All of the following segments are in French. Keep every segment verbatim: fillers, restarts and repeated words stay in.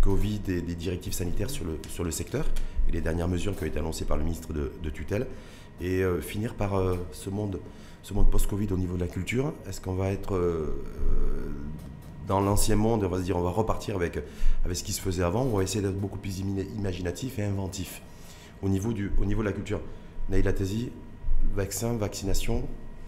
Covid et des directives sanitaires sur le, sur le secteur et les dernières mesures qui ont été annoncées par le ministre de, de tutelle. Et euh, finir par euh, ce monde, ce monde post-Covid au niveau de la culture. Est-ce qu'on va être euh, dans l'ancien monde, on va se dire on va repartir avec, avec ce qui se faisait avant, ou on va essayer d'être beaucoup plus imaginatif et inventif au niveau, du, au niveau de la culture. Naïla Tézi, vaccin, vaccination,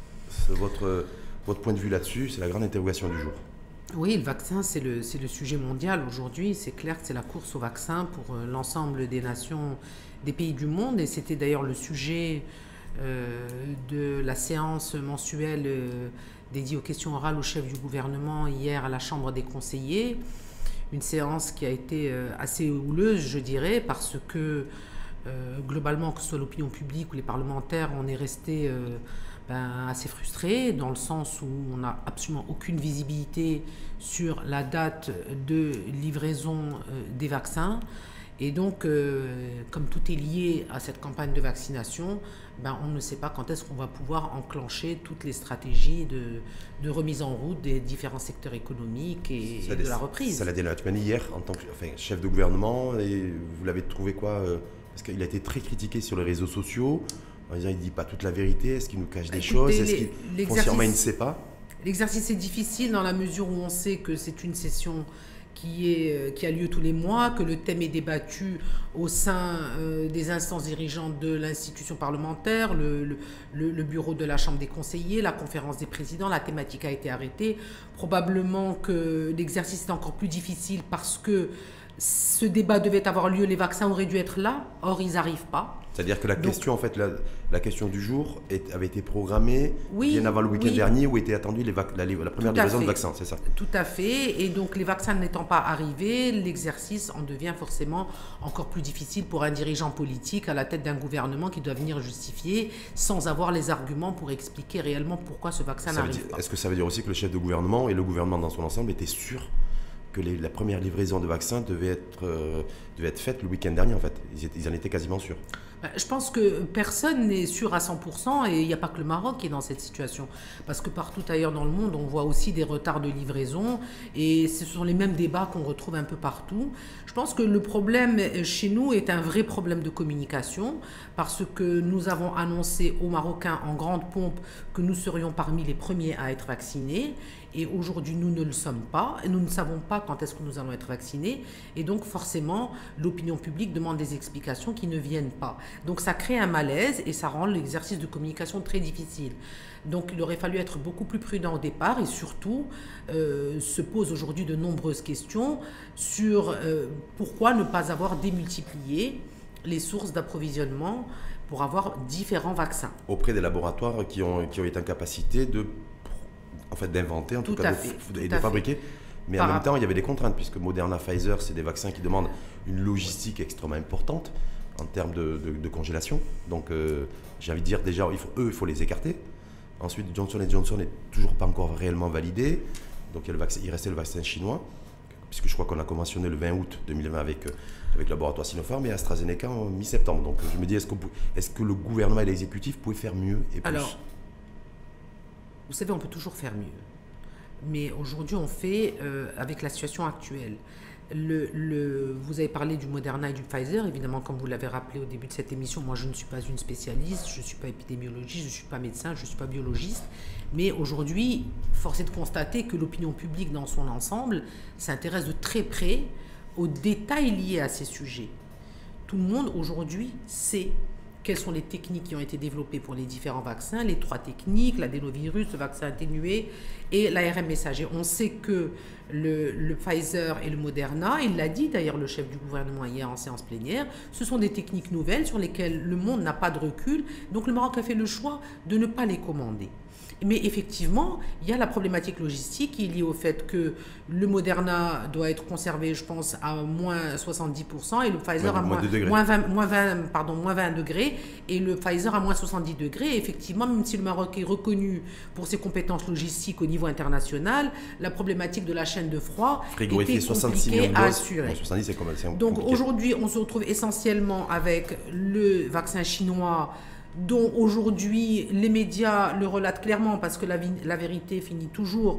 votre, votre point de vue là-dessus, c'est la grande interrogation du jour. Oui, le vaccin, c'est le, c'est le sujet mondial aujourd'hui. C'est clair que c'est la course au vaccin pour euh, l'ensemble des nations, des pays du monde. Et c'était d'ailleurs le sujet euh, de la séance mensuelle euh, dédiée aux questions orales au chef du gouvernement hier à la Chambre des conseillers. Une séance qui a été euh, assez houleuse, je dirais, parce que euh, globalement, que ce soit l'opinion publique ou les parlementaires, on est resté... Euh, Ben, assez frustré, dans le sens où on n'a absolument aucune visibilité sur la date de livraison euh, des vaccins. Et donc, euh, comme tout est lié à cette campagne de vaccination, ben, on ne sait pas quand est-ce qu'on va pouvoir enclencher toutes les stratégies de, de remise en route des différents secteurs économiques et, et de la reprise. Ça l'a dit hier, en tant que enfin, chef de gouvernement, et vous l'avez trouvé quoi euh, parce qu'il a été très critiqué sur les réseaux sociaux. En disant, il ne dit pas toute la vérité, est-ce qu'il nous cache des Écoutez, choses, est-ce qu'il foncièrement il ne sait pas? L'exercice est difficile dans la mesure où on sait que c'est une session qui, est, qui a lieu tous les mois, que le thème est débattu au sein euh, des instances dirigeantes de l'institution parlementaire, le, le, le bureau de la Chambre des conseillers, la conférence des présidents, la thématique a été arrêtée. Probablement que l'exercice est encore plus difficile parce que ce débat devait avoir lieu, les vaccins auraient dû être là, or ils n'arrivent pas. C'est-à-dire que la donc, question, en fait, la, la question du jour est, avait été programmée oui, bien avant le week-end oui. dernier où était attendue les la, la première livraison de vaccins, c'est ça? Tout à fait. Et donc, les vaccins n'étant pas arrivés, l'exercice en devient forcément encore plus difficile pour un dirigeant politique à la tête d'un gouvernement qui doit venir justifier sans avoir les arguments pour expliquer réellement pourquoi ce vaccin n'arrive pas. Est-ce que ça veut dire aussi que le chef de gouvernement et le gouvernement dans son ensemble étaient sûrs que les, la première livraison de vaccins devait être, euh, devait être faite le week-end dernier, en fait? Ils, étaient, ils en étaient quasiment sûrs. Je pense que personne n'est sûr à cent pour cent et il n'y a pas que le Maroc qui est dans cette situation. Parce que partout ailleurs dans le monde, on voit aussi des retards de livraison et ce sont les mêmes débats qu'on retrouve un peu partout. Je pense que le problème chez nous est un vrai problème de communication parce que nous avons annoncé aux Marocains en grande pompe que nous serions parmi les premiers à être vaccinés. Et aujourd'hui, nous ne le sommes pas. Et nous ne savons pas quand est-ce que nous allons être vaccinés. Et donc, forcément, l'opinion publique demande des explications qui ne viennent pas. Donc, ça crée un malaise et ça rend l'exercice de communication très difficile. Donc, il aurait fallu être beaucoup plus prudent au départ. Et surtout, euh, se posent aujourd'hui de nombreuses questions sur euh, pourquoi ne pas avoir démultiplié les sources d'approvisionnement pour avoir différents vaccins. Auprès des laboratoires qui ont, qui ont été en capacité de... en fait d'inventer, en tout, tout cas de, et de fabriquer. Fait. Mais Par en même temps, il y avait des contraintes, puisque Moderna, Pfizer, c'est des vaccins qui demandent une logistique extrêmement importante en termes de, de, de congélation. Donc, euh, j'ai envie de dire, déjà, il faut, eux, il faut les écarter. Ensuite, Johnson and Johnson n'est toujours pas encore réellement validé. Donc, il, y a le vaccin, il restait le vaccin chinois, puisque je crois qu'on a conventionné le vingt août deux mille vingt avec, avec le laboratoire Sinopharm et AstraZeneca en mi-septembre. Donc, je me dis, est-ce que, est-ce que le gouvernement et l'exécutif pouvaient faire mieux et plus? Alors, vous savez, on peut toujours faire mieux. Mais aujourd'hui, on fait euh, avec la situation actuelle. Le, le, vous avez parlé du Moderna et du Pfizer. Évidemment, comme vous l'avez rappelé au début de cette émission, moi, je ne suis pas une spécialiste, je ne suis pas épidémiologiste, je ne suis pas médecin, je ne suis pas biologiste. Mais aujourd'hui, force est de constater que l'opinion publique dans son ensemble s'intéresse de très près aux détails liés à ces sujets. Tout le monde, aujourd'hui, sait quelles sont les techniques qui ont été développées pour les différents vaccins, les trois techniques, l'adénovirus, le vaccin atténué et l'A R N messager. On sait que le, le Pfizer et le Moderna, il l'a dit d'ailleurs le chef du gouvernement hier en séance plénière, ce sont des techniques nouvelles sur lesquelles le monde n'a pas de recul. Donc le Maroc a fait le choix de ne pas les commander. Mais effectivement, il y a la problématique logistique qui est liée au fait que le Moderna doit être conservé, je pense, à moins soixante-dix pour cent et le Pfizer moins, à moins, moins, vingt, moins, vingt, pardon, moins vingt degrés et le Pfizer à moins soixante-dix degrés. Et effectivement, même si le Maroc est reconnu pour ses compétences logistiques au niveau international, la problématique de la chaîne de froid était compliquée à assurer. soixante-dix, c'est compliqué. Donc aujourd'hui, on se retrouve essentiellement avec le vaccin chinois dont aujourd'hui les médias le relatent clairement parce que la, la vérité finit toujours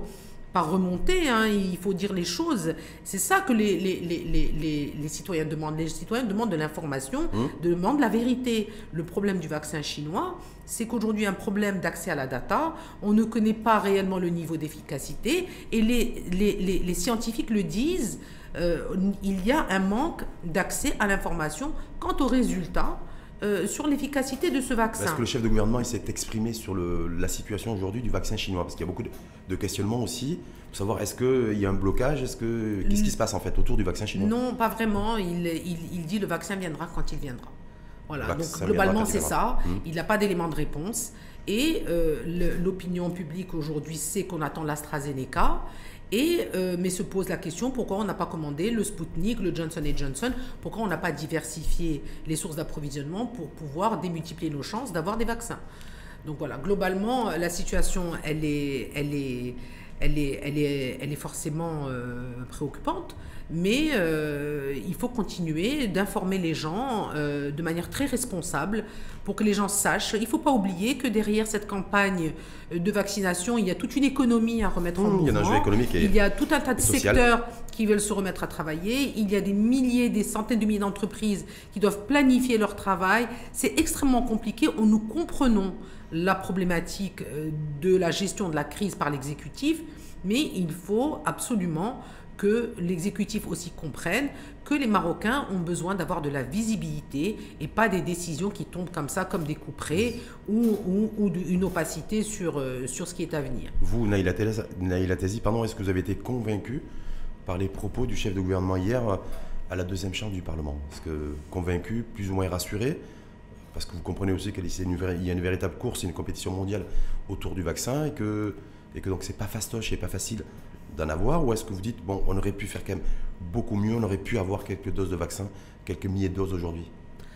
par remonter, hein, il faut dire les choses. C'est ça que les, les, les, les, les citoyens demandent. Les citoyens demandent de l'information, mmh. demandent la vérité. Le problème du vaccin chinois, c'est qu'aujourd'hui, il y a un problème d'accès à la data. On ne connaît pas réellement le niveau d'efficacité. Et les, les, les, les scientifiques le disent, euh, il y a un manque d'accès à l'information quant aux résultats. Euh, sur l'efficacité de ce vaccin. Est-ce que le chef de gouvernement s'est exprimé sur le, la situation aujourd'hui du vaccin chinois? Parce qu'il y a beaucoup de, de questionnements aussi, pour savoir est-ce qu'il y a un blocage, est-ce que qu'est-ce qui se passe en fait autour du vaccin chinois? Non, pas vraiment. Il, il, il dit le vaccin viendra quand il viendra. Voilà. Donc globalement c'est ça. Mmh. Il n'a pas d'élément de réponse. Et euh, l'opinion publique aujourd'hui sait qu'on attend l'AstraZeneca. Et, euh, mais se pose la question, pourquoi on n'a pas commandé le Sputnik, le Johnson et Johnson, pourquoi on n'a pas diversifié les sources d'approvisionnement pour pouvoir démultiplier nos chances d'avoir des vaccins. Donc voilà, globalement, la situation, elle est, elle est, elle est, elle est, elle est forcément euh, préoccupante, mais euh, il faut continuer d'informer les gens euh, de manière très responsable pour que les gens sachent. Il ne faut pas oublier que derrière cette campagne de vaccination, il y a toute une économie à remettre mmh, en mouvement. Il y a un enjeu économique et il y a tout un tas de social. secteurs qui veulent se remettre à travailler. Il y a des milliers, des centaines de milliers d'entreprises qui doivent planifier leur travail. C'est extrêmement compliqué. On nous comprenons la problématique de la gestion de la crise par l'exécutif, mais il faut absolument que l'exécutif aussi comprenne que les Marocains ont besoin d'avoir de la visibilité et pas des décisions qui tombent comme ça, comme des couperets ou, ou, ou une opacité sur, euh, sur ce qui est à venir. Vous, Naïla Tazi, pardon, est-ce que vous avez été convaincu par les propos du chef de gouvernement hier à la deuxième chambre du Parlement? Est-ce que convaincu, plus ou moins rassuré? Parce que vous comprenez aussi qu'il y a une véritable course, une compétition mondiale autour du vaccin et que, et que donc c'est pas fastoche et pas facile d'en avoir, ou est-ce que vous dites, bon, on aurait pu faire quand même beaucoup mieux, on aurait pu avoir quelques doses de vaccin, quelques milliers de doses aujourd'hui?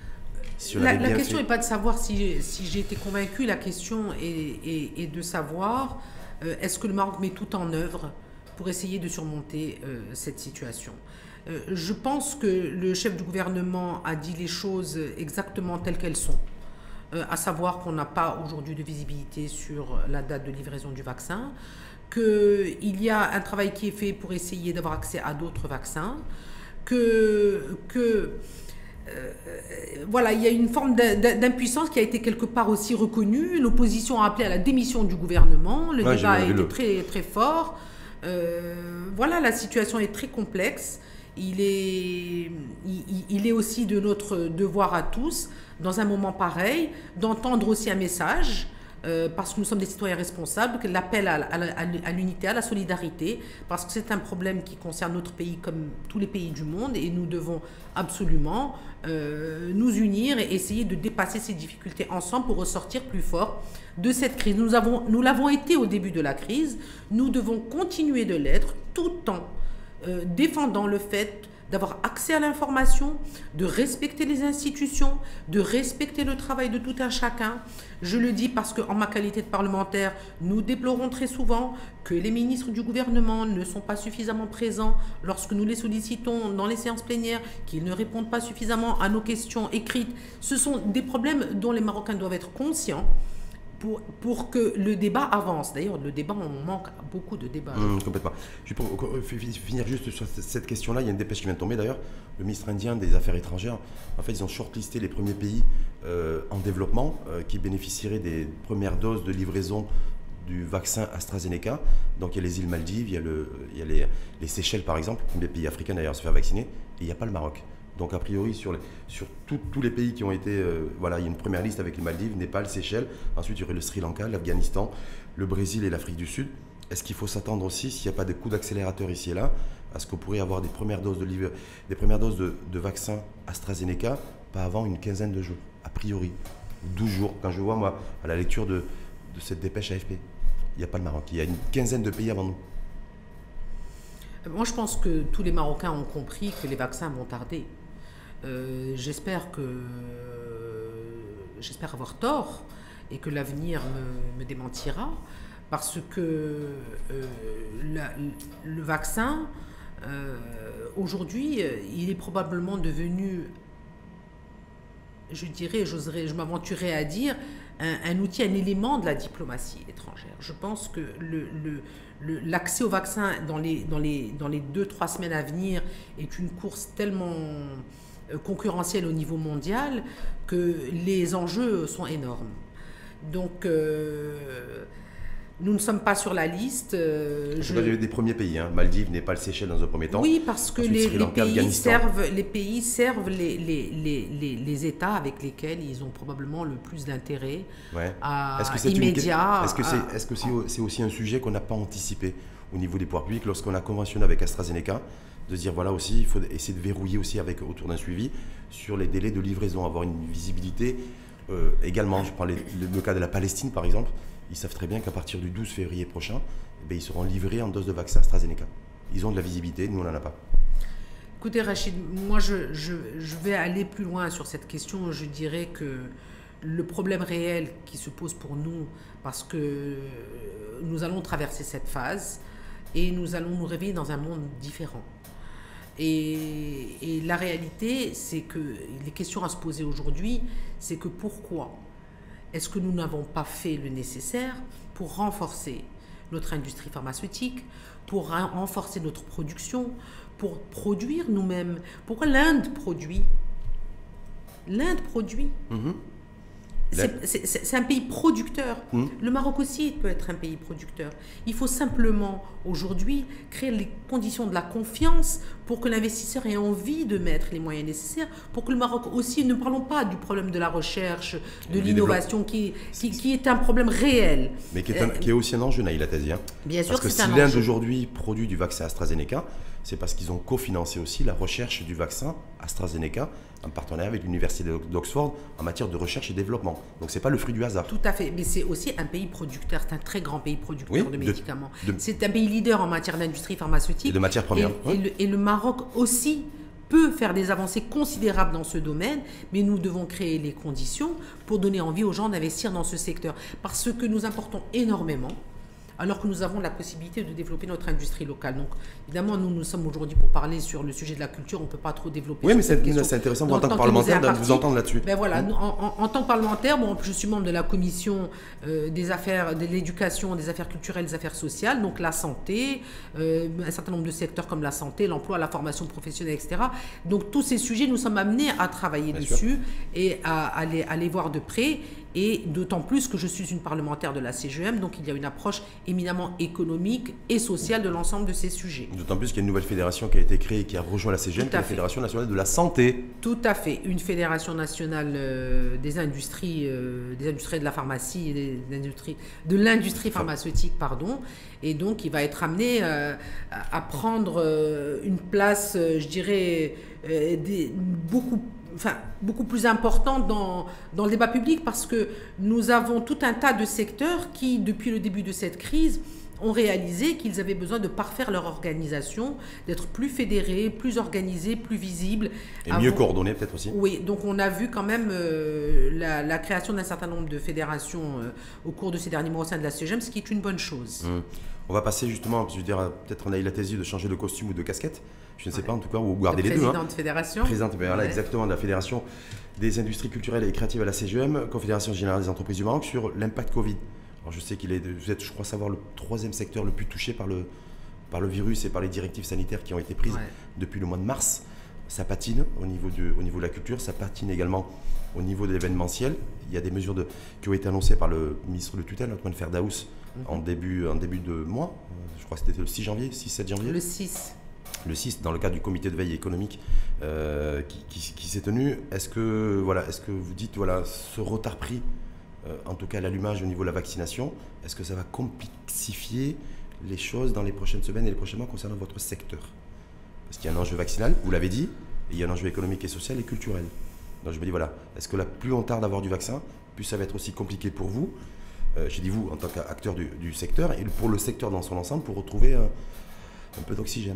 Si la, la question n'est pas de savoir si, si j'ai été convaincu, la question est, est, est de savoir euh, est-ce que le Maroc met tout en œuvre pour essayer de surmonter euh, cette situation. Euh, je pense que le chef du gouvernement a dit les choses exactement telles qu'elles sont, euh, à savoir qu'on n'a pas aujourd'hui de visibilité sur la date de livraison du vaccin, qu'il y a un travail qui est fait pour essayer d'avoir accès à d'autres vaccins, que, que euh, voilà, il y a une forme d'impuissance qui a été quelque part aussi reconnue. L'opposition a appelé à la démission du gouvernement, le ouais, débat a été le... très, très fort. Euh, voilà, la situation est très complexe. Il est, il, il est aussi de notre devoir à tous, dans un moment pareil, d'entendre aussi un message, euh, parce que nous sommes des citoyens responsables, que l'appel à, à, à l'unité, à la solidarité, parce que c'est un problème qui concerne notre pays comme tous les pays du monde, et nous devons absolument euh, nous unir et essayer de dépasser ces difficultés ensemble pour ressortir plus fort de cette crise. Nous avons, nous l'avons été au début de la crise, nous devons continuer de l'être tout en Euh, défendant le fait d'avoir accès à l'information, de respecter les institutions, de respecter le travail de tout un chacun. Je le dis parce qu'en ma qualité de parlementaire, nous déplorons très souvent que les ministres du gouvernement ne sont pas suffisamment présents lorsque nous les sollicitons dans les séances plénières, qu'ils ne répondent pas suffisamment à nos questions écrites. Ce sont des problèmes dont les Marocains doivent être conscients. Pour, pour que le débat avance. D'ailleurs, le débat, on manque beaucoup de débats. Mmh, complètement. Je vais finir juste sur cette question-là. Il y a une dépêche qui vient de tomber d'ailleurs. Le ministre indien des Affaires étrangères, en fait, ils ont shortlisté les premiers pays euh, en développement euh, qui bénéficieraient des premières doses de livraison du vaccin AstraZeneca. Donc, il y a les îles Maldives, il y a, le, il y a les, les Seychelles, par exemple, les pays africains d'ailleurs se faire vacciner, et il n'y a pas le Maroc. Donc, a priori, sur, les, sur tout, tous les pays qui ont été... Euh, voilà, il y a une première liste avec les Maldives, Népal, Seychelles. Ensuite, il y aurait le Sri Lanka, l'Afghanistan, le Brésil et l'Afrique du Sud. Est-ce qu'il faut s'attendre aussi, s'il n'y a pas de coup d'accélérateur ici et là, à ce qu'on pourrait avoir des premières doses de, des premières doses de, de vaccin AstraZeneca, pas avant une quinzaine de jours, a priori, douze jours. Quand je vois, moi, à la lecture de, de cette dépêche A F P, il n'y a pas le Maroc. Il y a une quinzaine de pays avant nous. Moi, je pense que tous les Marocains ont compris que les vaccins vont tarder. Euh, j'espère que j'espère avoir tort et que l'avenir me, me démentira, parce que euh, la, le vaccin euh, aujourd'hui il est probablement devenu, je dirais, j'oserais, je m'aventurerais à dire un, un outil, un élément de la diplomatie étrangère. Je pense que le, le, l'accès au vaccin dans les, dans les, dans les deux, trois semaines à venir est une course tellement concurrentielle au niveau mondial que les enjeux sont énormes. Donc, euh, nous ne sommes pas sur la liste. Euh, je... Il y a des premiers pays, hein. Maldives, Népal, Seychelles dans un premier temps. Oui, parce que les, les, pays servent, les pays servent les, les, les, les, les États avec lesquels ils ont probablement le plus d'intérêt ouais. à est-ce que c'est immédiat. Est-ce que c'est est -ce que c'est c'est aussi un sujet qu'on n'a pas anticipé au niveau des pouvoirs publics lorsqu'on a conventionné avec AstraZeneca, de se dire voilà aussi, il faut essayer de verrouiller aussi avec, autour d'un suivi sur les délais de livraison, avoir une visibilité. Euh, également, je prends les, le, le cas de la Palestine par exemple. Ils savent très bien qu'à partir du douze février prochain, eh bien, ils seront livrés en doses de vaccin AstraZeneca. Ils ont de la visibilité, nous on n'en a pas. Écoutez Rachid, moi je, je, je vais aller plus loin sur cette question. Je dirais que le problème réel qui se pose pour nous, parce que nous allons traverser cette phase et nous allons nous réveiller dans un monde différent. Et, et la réalité, c'est que les questions à se poser aujourd'hui, c'est que pourquoi est-ce que nous n'avons pas fait le nécessaire pour renforcer notre industrie pharmaceutique, pour renforcer notre production, pour produire nous-mêmes? Pourquoi l'Inde produit? L'Inde produit. Mm-hmm. C'est un pays producteur. Mmh. Le Maroc aussi peut être un pays producteur. Il faut simplement, aujourd'hui, créer les conditions de la confiance pour que l'investisseur ait envie de mettre les moyens nécessaires, pour que le Maroc aussi, ne parlons pas du problème de la recherche, de l'innovation, qui, qui, qui est un problème réel. Mais qui est, un, qui est aussi un enjeu, Naïla Tazi. Hein. Bien sûr, parce que si l'Inde aujourd'hui produit du vaccin AstraZeneca, c'est parce qu'ils ont cofinancé aussi la recherche du vaccin AstraZeneca en partenariat avec l'université d'Oxford en matière de recherche et développement. Donc c'est pas le fruit du hasard. Tout à fait, mais c'est aussi un pays producteur, c'est un très grand pays producteur oui, de médicaments. C'est un pays leader en matière d'industrie pharmaceutique. Et de matières premières. Et, ouais. et, le, et le Maroc aussi peut faire des avancées considérables dans ce domaine, mais nous devons créer les conditions pour donner envie aux gens d'investir dans ce secteur. Parce que nous importons énormément, alors que nous avons la possibilité de développer notre industrie locale. Donc, évidemment, nous, nous sommes aujourd'hui pour parler sur le sujet de la culture, on ne peut pas trop développer. Oui, mais c'est intéressant en tant que parlementaire de vous entendre là-dessus. Ben voilà, mmh. en, en, en tant que parlementaire, bon, je suis membre de la commission euh, des affaires, de l'éducation, des affaires culturelles, des affaires sociales, donc la santé, euh, un certain nombre de secteurs comme la santé, l'emploi, la formation professionnelle, et cetera. Donc, tous ces sujets, nous sommes amenés à travailler Bien dessus sûr. et à, à, les, à les voir de près. Et d'autant plus que je suis une parlementaire de la C G E M, donc il y a une approche éminemment économique et sociale de l'ensemble de ces sujets. D'autant plus qu'il y a une nouvelle fédération qui a été créée et qui a rejoint la C G E M, qui est la Fédération nationale de la santé. Tout à fait, une fédération nationale euh, des industries, euh, des industries de la pharmacie et des, des industries, de l'industrie pharmaceutique, pardon. Et donc il va être amené euh, à prendre euh, une place, euh, je dirais, euh, des, beaucoup Enfin, beaucoup plus importante dans, dans le débat public, parce que nous avons tout un tas de secteurs qui, depuis le début de cette crise, ont réalisé qu'ils avaient besoin de parfaire leur organisation, d'être plus fédérés, plus organisés, plus visibles. Et mieux coordonnés peut-être aussi. Oui, donc on a vu quand même euh, la, la création d'un certain nombre de fédérations euh, au cours de ces derniers mois au sein de la C G E M, ce qui est une bonne chose. Mmh. On va passer justement, je veux dire, peut-être on a eu la thèse de changer de costume ou de casquette, je ne sais ouais. pas en tout cas, ou garder les deux. Présidente hein. de fédération. Présidente, voilà, ouais. exactement, de la Fédération des industries culturelles et créatives à la C G E M, Confédération générale des entreprises du Maroc, sur l'impact Covid. Alors je sais qu'il est, vous êtes, je crois savoir, le troisième secteur le plus touché par le, par le virus et par les directives sanitaires qui ont été prises ouais. depuis le mois de mars. Ça patine au niveau, de, au niveau de la culture, ça patine également au niveau de l'événementiel. Il y a des mesures de, qui ont été annoncées par le ministre de tutelle, Othmane Ferdaous, mm-hmm. en, début, en début de mois. Je crois que c'était le six janvier, six sept janvier. Le six. Le six, dans le cadre du comité de veille économique euh, qui, qui, qui s'est tenu. Est-ce que, voilà, est-ce que vous dites, voilà, ce retard pris, euh, en tout cas l'allumage au niveau de la vaccination, est-ce que ça va complexifier les choses dans les prochaines semaines et les prochains mois concernant votre secteur? Parce qu'il y a un enjeu vaccinal, vous l'avez dit, et il y a un enjeu économique et social et culturel. Donc je me dis, voilà, est-ce que là, plus on tarde d'avoir du vaccin, plus ça va être aussi compliqué pour vous, euh, j'ai dit vous, en tant qu'acteur du, du secteur, et pour le secteur dans son ensemble, pour retrouver un, un peu d'oxygène?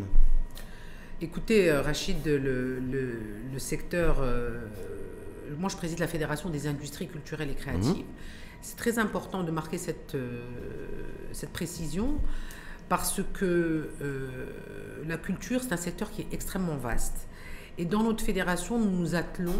Écoutez, Rachid, le, le, le secteur, euh, moi je préside la Fédération des industries culturelles et créatives. Mmh. C'est très important de marquer cette, euh, cette précision, parce que euh, la culture, c'est un secteur qui est extrêmement vaste. Et dans notre fédération, nous nous attelons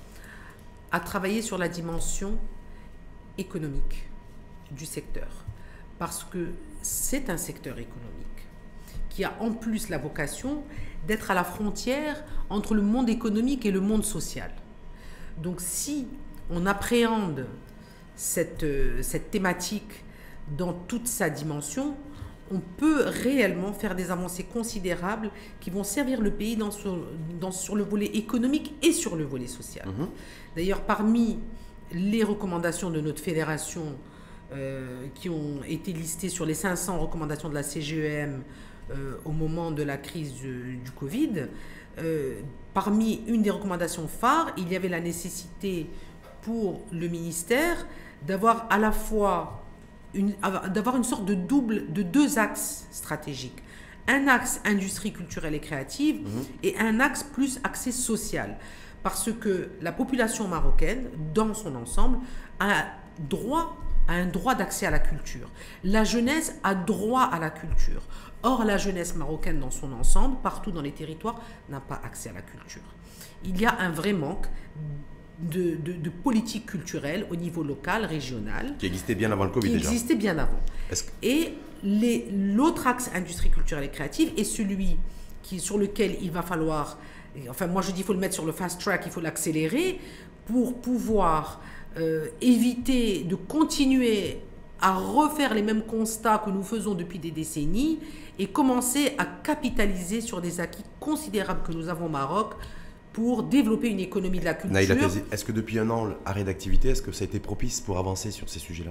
à travailler sur la dimension économique du secteur. Parce que c'est un secteur économique qui a en plus la vocation d'être à la frontière entre le monde économique et le monde social. Donc si on appréhende cette, cette thématique dans toute sa dimension, on peut réellement faire des avancées considérables qui vont servir le pays dans sur, dans, sur le volet économique et sur le volet social. Mmh. D'ailleurs, parmi les recommandations de notre fédération euh, qui ont été listées sur les cinq cents recommandations de la C G E M euh, au moment de la crise du, du Covid, euh, parmi une des recommandations phares, il y avait la nécessité pour le ministère d'avoir à la fois une, d'avoir une sorte de double, de deux axes stratégiques. Un axe industrie culturelle et créative mmh. et un axe plus axé social. Parce que la population marocaine, dans son ensemble, a droit a un droit d'accès à la culture. La jeunesse a droit à la culture. Or, la jeunesse marocaine dans son ensemble, partout dans les territoires, n'a pas accès à la culture. Il y a un vrai manque de, de, de politique culturelle au niveau local, régional. Qui existait bien avant le Covid qui déjà. Qui existait bien avant. Que... Et l'autre axe industrie culturelle et créative est celui qui, sur lequel il va falloir... Enfin, moi je dis qu'il faut le mettre sur le fast track, il faut l'accélérer pour pouvoir euh, éviter de continuer à refaire les mêmes constats que nous faisons depuis des décennies et commencer à capitaliser sur des acquis considérables que nous avons au Maroc pour développer une économie de la culture. Naïla Kazi, est-ce que depuis un an, l'arrêt d'activité, est-ce que ça a été propice pour avancer sur ces sujets-là?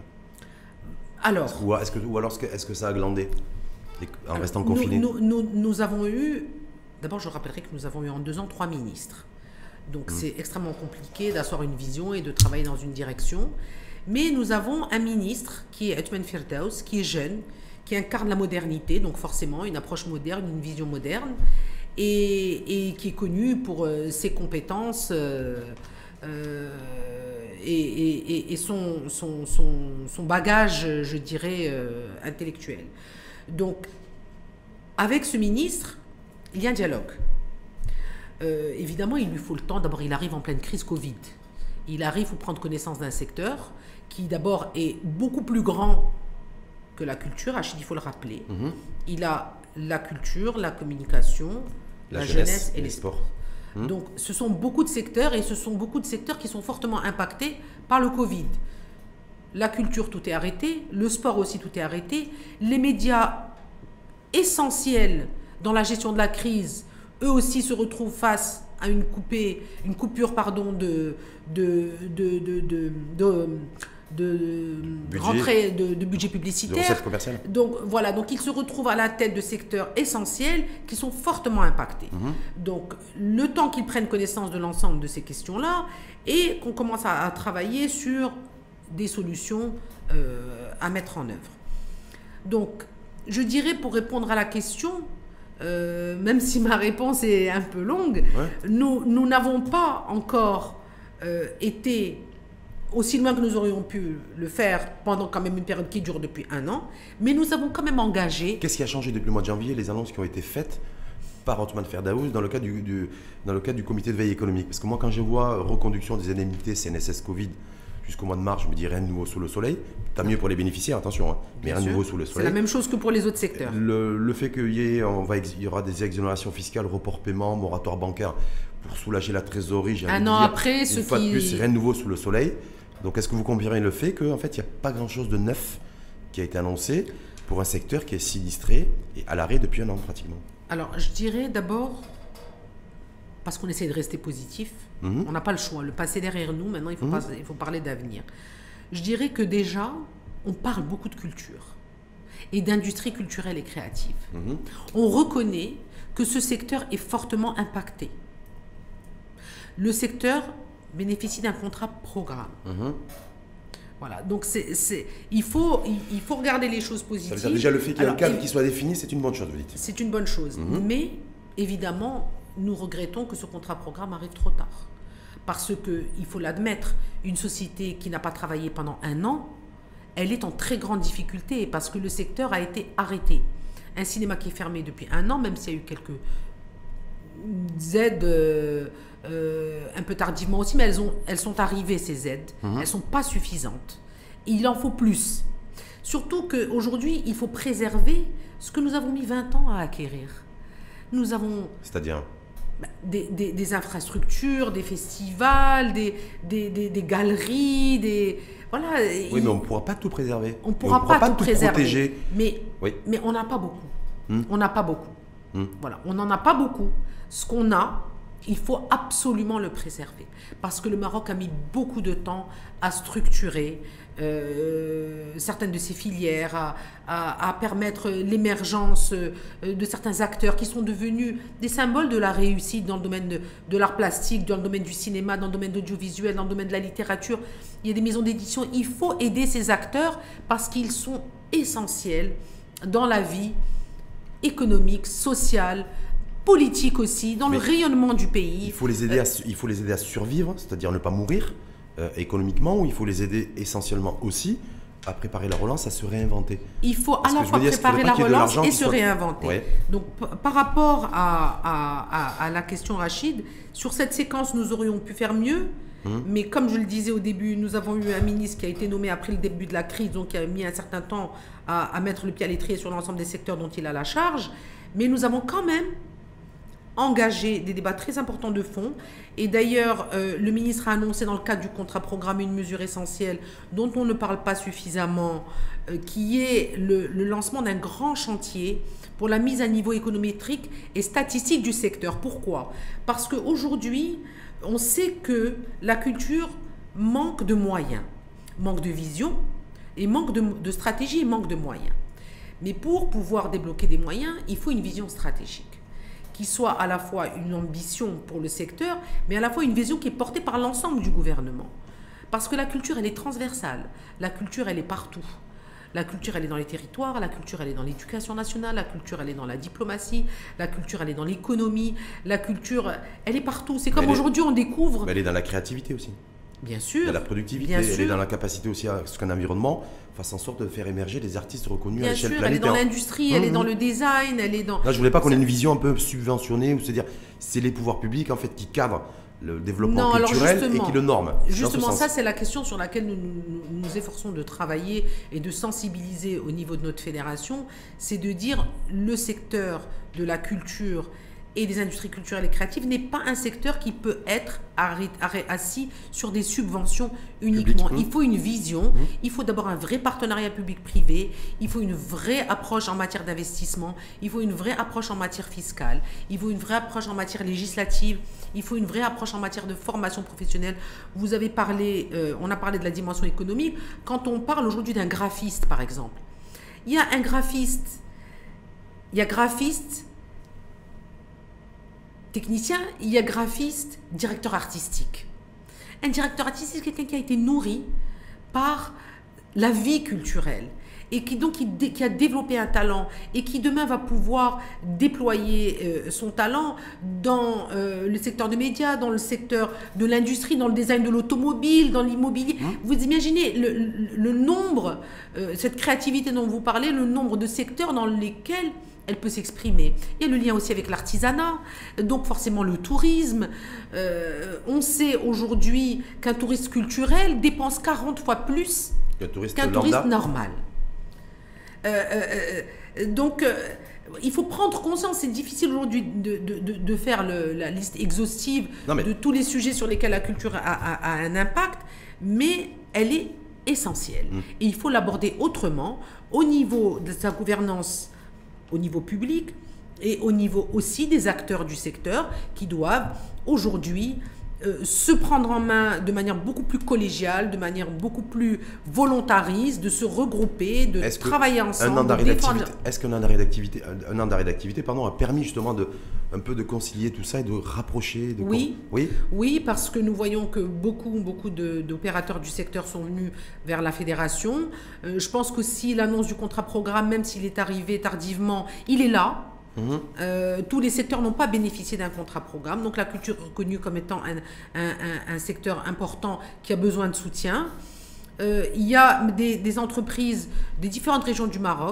Alors, Ou, est-ce que, ou alors est-ce que ça a glandé en restant confiné? Nous, nous, nous avons eu... D'abord, je rappellerai que nous avons eu en deux ans trois ministres. Donc, mmh. c'est extrêmement compliqué d'asseoir une vision et de travailler dans une direction. Mais nous avons un ministre qui est Othman Firdaus, qui est jeune, qui incarne la modernité, donc forcément une approche moderne, une vision moderne, et, et qui est connu pour euh, ses compétences euh, euh, et, et, et son, son, son, son bagage, je dirais, euh, intellectuel. Donc, avec ce ministre, il y a un dialogue. Euh, évidemment, il lui faut le temps. D'abord, il arrive en pleine crise Covid. Il arrive pour prendre connaissance d'un secteur qui, d'abord, est beaucoup plus grand que la culture. Achille, il faut le rappeler. Mm-hmm. Il a la culture, la communication, la, la jeunesse, jeunesse et les sports. Mmh. Donc, ce sont beaucoup de secteurs et ce sont beaucoup de secteurs qui sont fortement impactés par le Covid. La culture, tout est arrêté. Le sport aussi, tout est arrêté. Les médias essentiels dans la gestion de la crise, eux aussi se retrouvent face à une, coupée, une coupure pardon, de, de, de, de, de, de, de, budget. rentrée de, de budget publicitaire. De recettes commerciales. Donc voilà, donc ils se retrouvent à la tête de secteurs essentiels qui sont fortement impactés. Mmh. Donc le temps qu'ils prennent connaissance de l'ensemble de ces questions-là et qu'on commence à, à travailler sur des solutions euh, à mettre en œuvre. Donc je dirais pour répondre à la question, Euh, même si ma réponse est un peu longue, ouais. nous, nous n'avons pas encore euh, été aussi loin que nous aurions pu le faire pendant quand même une période qui dure depuis un an, mais nous avons quand même engagé... Qu'est-ce qui a changé depuis le mois de janvier, les annonces qui ont été faites par Othman Firdaus dans le cadre du, du, dans le cadre du comité de veille économique? Parce que moi, quand je vois reconduction des indemnités C N S S Covid jusqu'au mois de mars, je me dis rien de nouveau sous le soleil. Tant mieux pour les bénéficiaires, attention, hein, mais rien de nouveau sous le soleil. C'est la même chose que pour les autres secteurs. Le, le fait qu'il y, ait, on va, il y aura des exonérations fiscales, report paiement, moratoire bancaire pour soulager la trésorerie. J'ai Un an dire, après, une ce fois qui... de plus, rien de nouveau sous le soleil. Donc, est-ce que vous confirmez le fait qu'en fait, il n'y a pas grand-chose de neuf qui a été annoncé pour un secteur qui est sinistré et à l'arrêt depuis un an pratiquement? Alors, je dirais d'abord, parce qu'on essaie de rester positif, mmh. on n'a pas le choix. Le passé derrière nous, maintenant, il faut, mmh. pas, il faut parler d'avenir. Je dirais que déjà, on parle beaucoup de culture et d'industrie culturelle et créative. Mmh. On reconnaît que ce secteur est fortement impacté. Le secteur bénéficie d'un contrat programme. Mmh. Voilà, donc c'est, c'est, il, faut, il, il faut regarder les choses positives. Ça veut dire déjà le fait qu'il y ait un cadre qui soit défini, c'est une bonne chose, vous dites. C'est une bonne chose, mmh. mais évidemment, nous regrettons que ce contrat programme arrive trop tard. Parce qu'il faut l'admettre, une société qui n'a pas travaillé pendant un an, elle est en très grande difficulté parce que le secteur a été arrêté. Un cinéma qui est fermé depuis un an, même s'il y a eu quelques aides euh, euh, un peu tardivement aussi, mais elles, ont, elles sont arrivées, ces aides. Mmh. Elles ne sont pas suffisantes. Il en faut plus. Surtout qu'aujourd'hui, il faut préserver ce que nous avons mis vingt ans à acquérir. Nous avons... C'est-à-dire des, des, des infrastructures, des festivals, des, des, des, des galeries, des... Voilà. Oui, il, mais on ne pourra pas tout préserver. On ne pourra, pourra pas, pas tout, tout préserver. Protéger. Mais, oui. mais on n'a pas beaucoup. Hum. On n'a pas beaucoup. Hum. Voilà, on n'en a pas beaucoup. Ce qu'on a, il faut absolument le préserver. Parce que le Maroc a mis beaucoup de temps à structurer euh, certaines de ses filières, à, à, à permettre l'émergence de certains acteurs qui sont devenus des symboles de la réussite dans le domaine de, de l'art plastique, dans le domaine du cinéma, dans le domaine de l'audiovisuel, dans le domaine de la littérature. Il y a des maisons d'édition. Il faut aider ces acteurs parce qu'ils sont essentiels dans la vie économique, sociale, politique aussi, dans Mais le rayonnement du pays. Il faut les aider, euh, à, il faut les aider à survivre, c'est-à-dire ne pas mourir euh, économiquement, ou il faut les aider essentiellement aussi à préparer la relance, à se réinventer. Il faut à la fois préparer la relance et se réinventer. Ouais. Donc par rapport à, à, à, à la question Rachid, sur cette séquence, nous aurions pu faire mieux. Hum. Mais comme je le disais au début, nous avons eu un ministre qui a été nommé après le début de la crise, donc qui a mis un certain temps à, à mettre le pied à l'étrier sur l'ensemble des secteurs dont il a la charge. Mais nous avons quand même engagé des débats très importants de fond. Et d'ailleurs, euh, le ministre a annoncé dans le cadre du contrat programme une mesure essentielle dont on ne parle pas suffisamment, euh, qui est le, le lancement d'un grand chantier pour la mise à niveau économétrique et statistique du secteur. Pourquoi? Parce qu'aujourd'hui, on sait que la culture manque de moyens, manque de vision, et manque de, de stratégie et manque de moyens. Mais pour pouvoir débloquer des moyens, il faut une vision stratégique qui soit à la fois une ambition pour le secteur, mais à la fois une vision qui est portée par l'ensemble du gouvernement. Parce que la culture, elle est transversale. La culture, elle est partout. La culture, elle est dans les territoires, la culture, elle est dans l'éducation nationale, la culture, elle est dans la diplomatie, la culture, elle est dans l'économie, la culture, elle est partout. C'est comme aujourd'hui, on découvre... Mais elle est dans la créativité aussi. Bien sûr. Dans la productivité, elle est dans la capacité aussi à ce qu'un environnement fasse en sorte de faire émerger des artistes reconnus Bien à l'échelle sûr, planétaire. Elle est dans l'industrie, mmh, elle est dans le design, elle est dans... Là, je voulais pas qu'on ait une vision un peu subventionnée, où se dire c'est les pouvoirs publics en fait qui cadrent le développement non, culturel et qui le norment. Justement, ça c'est la question sur laquelle nous nous, nous efforçons de travailler et de sensibiliser au niveau de notre fédération, c'est de dire le secteur de la culture et des industries culturelles et créatives n'est pas un secteur qui peut être assis sur des subventions uniquement. Public, il faut une vision, mmh. il faut d'abord un vrai partenariat public-privé, il faut une vraie approche en matière d'investissement, il faut une vraie approche en matière fiscale, il faut une vraie approche en matière législative, il faut une vraie approche en matière de formation professionnelle. Vous avez parlé, euh, on a parlé de la dimension économique. Quand on parle aujourd'hui d'un graphiste, par exemple, il y a un graphiste, il y a graphiste, technicien, il y a graphiste, directeur artistique. Un directeur artistique, c'est quelqu'un qui a été nourri par la vie culturelle et qui donc qui, qui a développé un talent et qui demain va pouvoir déployer euh, son talent dans euh, le secteur des médias, dans le secteur de l'industrie, dans le design de l'automobile, dans l'immobilier. Mmh. Vous imaginez le, le, le nombre, euh, cette créativité dont vous parlez, le nombre de secteurs dans lesquels elle peut s'exprimer. Il y a le lien aussi avec l'artisanat, donc forcément le tourisme. Euh, on sait aujourd'hui qu'un touriste culturel dépense quarante fois plus qu'un touriste, qu'un touriste normal. Euh, euh, donc, euh, il faut prendre conscience, c'est difficile aujourd'hui de, de, de, de faire le, la liste exhaustive non, mais... de tous les sujets sur lesquels la culture a, a, a un impact, mais elle est essentielle. Mmh. Et il faut l'aborder autrement, au niveau de sa gouvernance, au niveau public et au niveau aussi des acteurs du secteur qui doivent aujourd'hui euh, se prendre en main de manière beaucoup plus collégiale, de manière beaucoup plus volontariste, de se regrouper, de est-ce travailler ensemble. Un an d'arrêt d'activité, est-ce qu'un an d'arrêt d'activité, un an d'arrêt d'activité, pardon, a permis justement de un peu de concilier tout ça et de rapprocher de oui, oui, oui, parce que nous voyons que beaucoup, beaucoup de, d'opérateurs du secteur sont venus vers la fédération. Euh, je pense qu'aussi l'annonce du contrat programme, même s'il est arrivé tardivement, il est là. Mmh. Euh, tous les secteurs n'ont pas bénéficié d'un contrat programme, donc la culture est reconnue comme étant un, un, un, un secteur important qui a besoin de soutien. Euh, il y a des, des entreprises des différentes régions du Maroc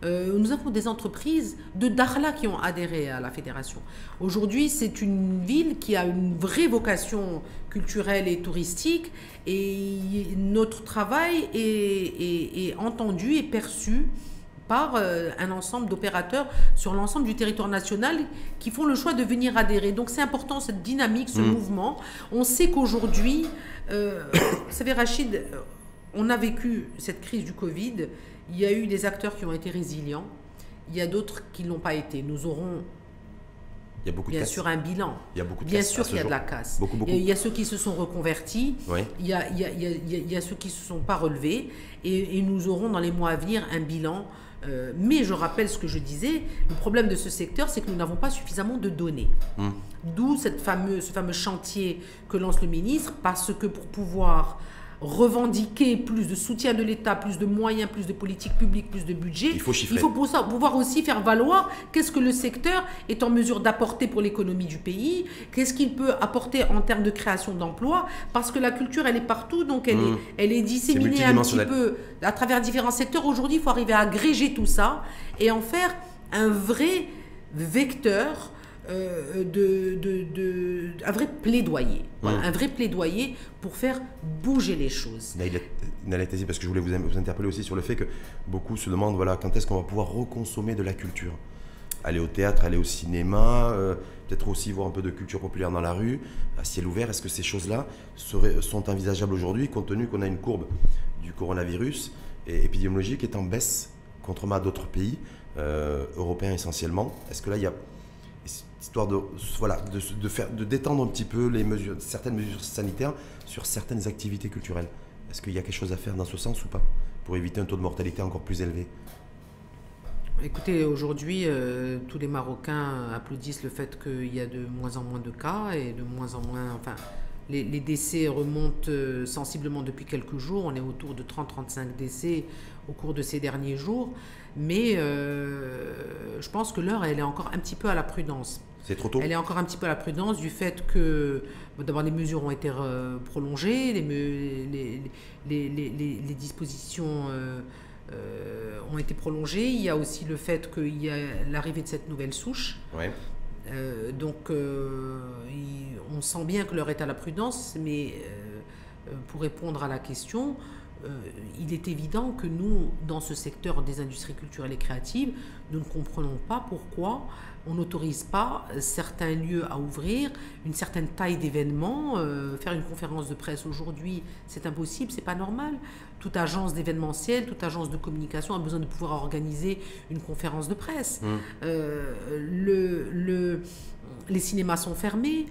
Euh, nous avons des entreprises de Dakhla qui ont adhéré à la fédération. Aujourd'hui, c'est une ville qui a une vraie vocation culturelle et touristique, et notre travail est, est, est entendu et perçu par euh, un ensemble d'opérateurs sur l'ensemble du territoire national qui font le choix de venir adhérer. Donc c'est important, cette dynamique, ce mmh. mouvement. On sait qu'aujourd'hui, euh, vous savez Rachid, on a vécu cette crise du Covid, il y a eu des acteurs qui ont été résilients, il y a d'autres qui ne l'ont pas été. Nous aurons il y a beaucoup de bien casse. sûr un bilan. Il y a beaucoup de bien casse sûr qu'il y a jour. de la casse. Beaucoup, beaucoup. Il, y a, il y a ceux qui se sont reconvertis, oui. il, y a, il, y a, il, y a, il y a ceux qui ne se sont pas relevés, et, et nous aurons dans les mois à venir un bilan. Euh, mais je rappelle ce que je disais, le problème de ce secteur, c'est que nous n'avons pas suffisamment de données. Mmh. D'où cette fameuse, ce fameux chantier que lance le ministre, parce que pour pouvoir revendiquer plus de soutien de l'État, plus de moyens, plus de politiques publiques, plus de budget, il faut chiffrer. Il faut pour ça, pouvoir aussi faire valoir qu'est-ce que le secteur est en mesure d'apporter pour l'économie du pays, qu'est-ce qu'il peut apporter en termes de création d'emplois, parce que la culture, elle est partout, donc elle, mmh. est, elle est disséminée un petit peu à travers différents secteurs. Aujourd'hui, il faut arriver à agréger tout ça et en faire un vrai vecteur Euh, de, de, de, un vrai plaidoyer, voilà, mmh. un vrai plaidoyer pour faire bouger les choses. Naila Tazi, parce que je voulais vous, vous interpeller aussi sur le fait que beaucoup se demandent voilà, quand est-ce qu'on va pouvoir reconsommer de la culture, aller au théâtre, aller au cinéma, euh, peut-être aussi voir un peu de culture populaire dans la rue, à ciel ouvert. Est-ce que ces choses-là seraient, sont envisageables aujourd'hui, compte tenu qu'on a une courbe du coronavirus et épidémiologique qui est en baisse, contrairement à d'autres pays euh, européens essentiellement? Est-ce que là, il y a histoire de, voilà, de, de, faire, de détendre un petit peu les mesures, certaines mesures sanitaires sur certaines activités culturelles? Est-ce qu'il y a quelque chose à faire dans ce sens ou pas, pour éviter un taux de mortalité encore plus élevé? Écoutez, aujourd'hui, euh, tous les Marocains applaudissent le fait qu'il y a de moins en moins de cas et de moins en moins... Enfin, les, les décès remontent euh, sensiblement depuis quelques jours. On est autour de trente à trente-cinq décès au cours de ces derniers jours. Mais euh, je pense que l'heure, elle est encore un petit peu à la prudence. C'est trop tôt. Elle est encore un petit peu à la prudence du fait que d'abord les mesures ont été euh, prolongées, les, les, les, les, les, les dispositions euh, euh, ont été prolongées. Il y a aussi le fait qu'il y a l'arrivée de cette nouvelle souche. Ouais. Euh, donc euh, il, on sent bien que l'heure est à la prudence, mais euh, pour répondre à la question, euh, il est évident que nous, dans ce secteur des industries culturelles et créatives, nous ne comprenons pas pourquoi on n'autorise pas certains lieux à ouvrir, une certaine taille d'événements. Euh, faire une conférence de presse aujourd'hui, c'est impossible, c'est pas normal. Toute agence d'événementiel, toute agence de communication a besoin de pouvoir organiser une conférence de presse. Mmh. Euh, le, le, les cinémas sont fermés,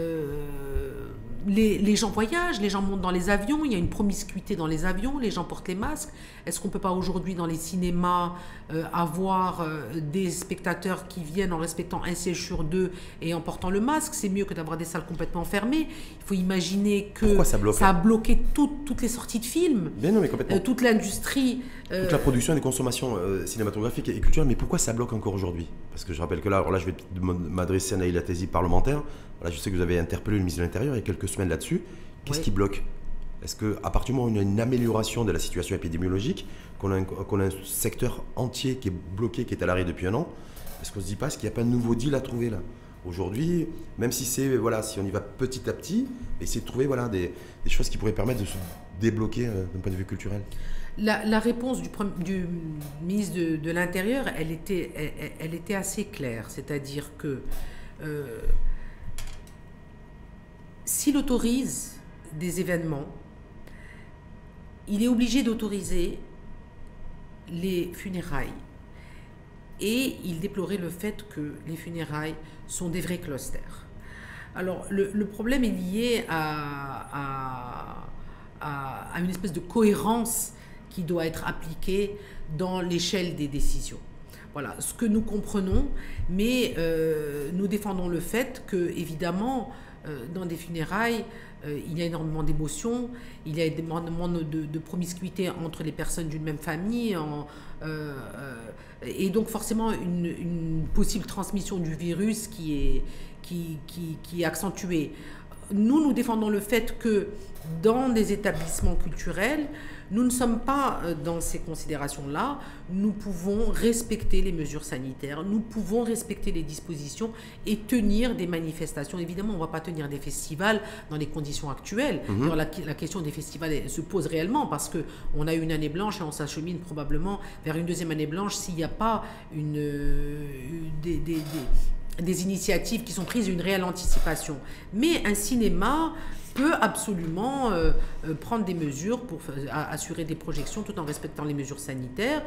euh, les, les gens voyagent, les gens montent dans les avions, il y a une promiscuité dans les avions, les gens portent les masques. Est-ce qu'on ne peut pas aujourd'hui dans les cinémas euh, avoir euh, des spectateurs qui viennent en respectant un siège sur deux et en portant le masque? C'est mieux que d'avoir des salles complètement fermées. Il faut imaginer que ça, bloque, ça a bloqué tout, toutes les sorties de films, mais non, mais complètement. Euh, toute l'industrie. Euh... Toute la production et des consommations euh, cinématographiques et culturelles. Mais pourquoi ça bloque encore aujourd'hui? Parce que je rappelle que là, alors là je vais m'adresser à Naila Tazi, parlementaire. Là, je sais que vous avez interpellé le ministre de l'Intérieur il y a quelques semaines là-dessus. Qu'est-ce oui. qui bloque? Est-ce qu'à partir du moment où il y a une amélioration de la situation épidémiologique, qu'on a, qu'on a un secteur entier qui est bloqué, qui est à l'arrêt depuis un an, est-ce qu'on ne se dit pas qu'il n'y a pas de nouveau deal à trouver là? Aujourd'hui, même si c'est voilà, si on y va petit à petit, essayer de trouver voilà, des, des choses qui pourraient permettre de se débloquer euh, d'un point de vue culturel. La, la réponse du, du ministre de, de l'Intérieur, elle était, elle, elle était assez claire. C'est-à-dire que euh, s'il autorise des événements, il est obligé d'autoriser les funérailles. Et il déplorait le fait que les funérailles sont des vrais clusters. Alors, le, le problème est lié à, à, à, à une espèce de cohérence qui doit être appliquée dans l'échelle des décisions. Voilà ce que nous comprenons, mais euh, nous défendons le fait que, évidemment, euh, dans des funérailles, euh, il y a énormément d'émotions, il y a énormément de, de promiscuité entre les personnes d'une même famille, en, euh, et donc forcément une, une possible transmission du virus qui est, qui, qui, qui est accentuée. nous, nous défendons le fait que dans des établissements culturels, nous ne sommes pas dans ces considérations-là. Nous pouvons respecter les mesures sanitaires, nous pouvons respecter les dispositions et tenir des manifestations. Évidemment, on ne va pas tenir des festivals dans les conditions actuelles. Mmh. La, la question des festivals elle, se pose réellement parce qu'on a eu une année blanche et on s'achemine probablement vers une deuxième année blanche s'il n'y a pas une, une, des, des, des, des initiatives qui sont prises, une réelle anticipation. Mais un cinéma peut absolument euh, euh, prendre des mesures pour à, assurer des projections tout en respectant les mesures sanitaires.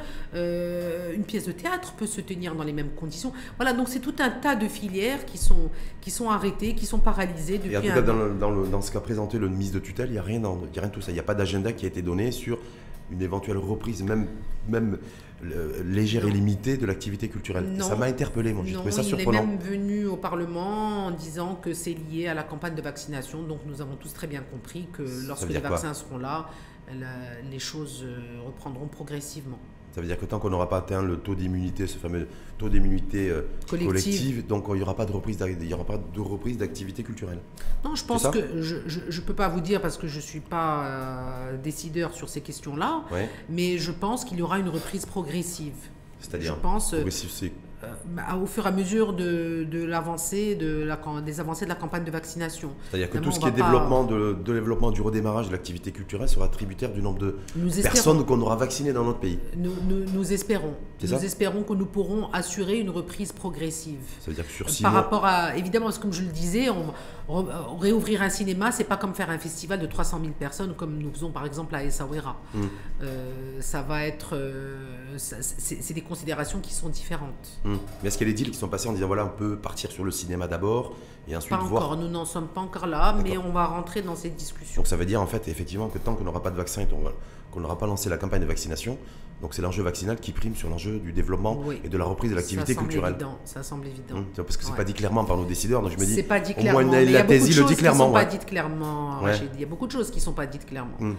Euh, une pièce de théâtre peut se tenir dans les mêmes conditions. Voilà, donc c'est tout un tas de filières qui sont, qui sont arrêtées, qui sont paralysées depuis Et en tout un cas, dans, le, dans, le, dans ce qu'a présenté le ministre de tutelle, il n'y a, a rien de tout ça. Il n'y a pas d'agenda qui a été donné sur une éventuelle reprise, même, même euh, légère non. et limitée, de l'activité culturelle. Non. Ça m'a interpellé, moi, j'ai trouvé ça surprenant. Il est même venu au Parlement en disant que c'est lié à la campagne de vaccination, donc nous avons tous très bien compris que lorsque les vaccins quoi seront là, la, les choses reprendront progressivement. Ça veut dire que tant qu'on n'aura pas atteint le taux d'immunité, ce fameux taux d'immunité euh, collective. collective, donc il n'y aura pas de reprise, il y aura pas de reprise d'activité culturelle. Non, je pense que je ne peux pas vous dire parce que je ne suis pas euh, décideur sur ces questions-là, ouais. mais je pense qu'il y aura une reprise progressive. C'est-à-dire je pense progressive, c'est euh, bah, au fur et à mesure de, de l'avancée de la, des avancées de la campagne de vaccination. C'est-à-dire que tout ce qui est développement, pas... de, de développement du redémarrage de l'activité culturelle sera tributaire du nombre de nous personnes qu'on aura vaccinées dans notre pays. Nous, nous, nous espérons. Nous ça espérons que nous pourrons assurer une reprise progressive. Ça veut dire que sur six Par mois... rapport à, évidemment, parce que comme je le disais, on, on, on, réouvrir un cinéma, c'est pas comme faire un festival de trois cent mille personnes comme nous faisons par exemple à Essaouira. Mm. Euh, ça va être, euh, c'est des considérations qui sont différentes. Mm. Mais est-ce qu'il y a des deals qui sont passés en disant voilà, on peut partir sur le cinéma d'abord et ensuite pas voir... Pas encore, nous n'en sommes pas encore là, mais on va rentrer dans cette discussion. Donc ça veut dire en fait effectivement que tant qu'on n'aura pas de vaccin et qu'on n'aura pas lancé la campagne de vaccination, donc c'est l'enjeu vaccinal qui prime sur l'enjeu du développement oui. et de la reprise de l'activité culturelle. Évident, ça semble évident. Hum, parce que c'est ouais. pas dit clairement par nos décideurs, donc je me dis, pas dit au moins la thèse le dit clairement. Il y a beaucoup de choses qui ne sont pas dites clairement. Ouais. Il y a beaucoup de choses qui ne sont pas dites clairement. Hum.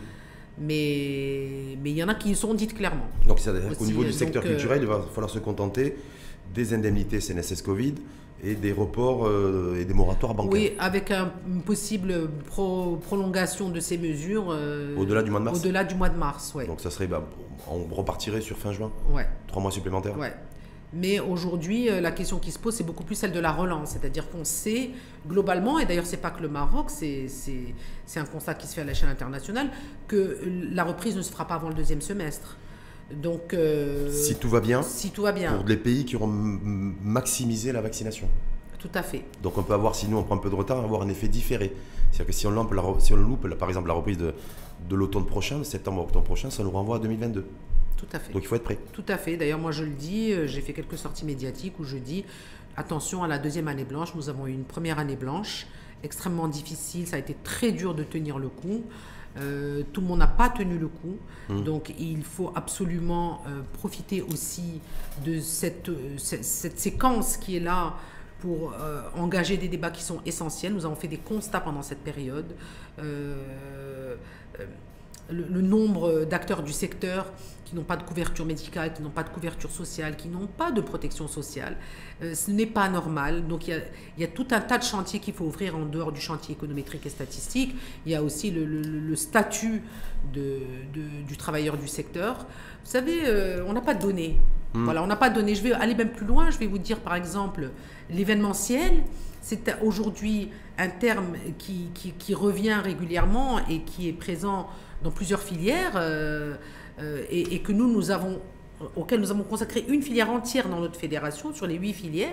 Mais mais il y en a qui sont dites clairement. Donc au niveau du secteur donc, culturel, euh... il va falloir se contenter des indemnités C N S S Covid et des reports euh, et des moratoires bancaires. Oui, avec un, une possible pro, prolongation de ces mesures. Euh, au-delà du mois de mars. Au-delà du mois de mars, oui. Donc ça serait, bah, on repartirait sur fin juin. Ouais. Trois mois supplémentaires. Ouais. Mais aujourd'hui, euh, la question qui se pose, c'est beaucoup plus celle de la relance. C'est-à-dire qu'on sait globalement, et d'ailleurs, c'est pas que le Maroc, c'est un constat qui se fait à l'échelle internationale, que la reprise ne se fera pas avant le deuxième semestre. Donc, euh, si tout va bien, si tout va bien, pour les pays qui auront maximisé la vaccination. Tout à fait. Donc on peut avoir, si nous on prend un peu de retard, avoir un effet différé. C'est-à-dire que si on loupe, la, si on loupe la, par exemple la reprise de, de l'automne prochain, de septembre-octobre prochain, ça nous renvoie à deux mille vingt-deux. Tout à fait. Donc il faut être prêt. Tout à fait. D'ailleurs, moi je le dis, j'ai fait quelques sorties médiatiques où je dis attention à la deuxième année blanche. Nous avons eu une première année blanche extrêmement difficile. Ça a été très dur de tenir le coup. Euh, tout le monde n'a pas tenu le coup, mmh. donc il faut absolument euh, profiter aussi de cette, euh, cette, cette séquence qui est là pour euh, engager des débats qui sont essentiels. Nous avons fait des constats pendant cette période. Euh, euh, le, le nombre d'acteurs du secteur qui n'ont pas de couverture médicale, qui n'ont pas de couverture sociale, qui n'ont pas de protection sociale, euh, ce n'est pas normal. Donc il y a, il y a tout un tas de chantiers qu'il faut ouvrir en dehors du chantier économétrique et statistique. Il y a aussi le, le, le statut de, de, du travailleur du secteur. Vous savez, euh, on n'a pas de données. Mmh. Voilà, on n'a pas de données. Je vais aller même plus loin. Je vais vous dire, par exemple, l'événementiel, c'est aujourd'hui un terme qui, qui, qui revient régulièrement et qui est présent dans plusieurs filières. Euh, Euh, et, et que nous, nous avons, auquel nous avons consacré une filière entière dans notre fédération, sur les huit filières,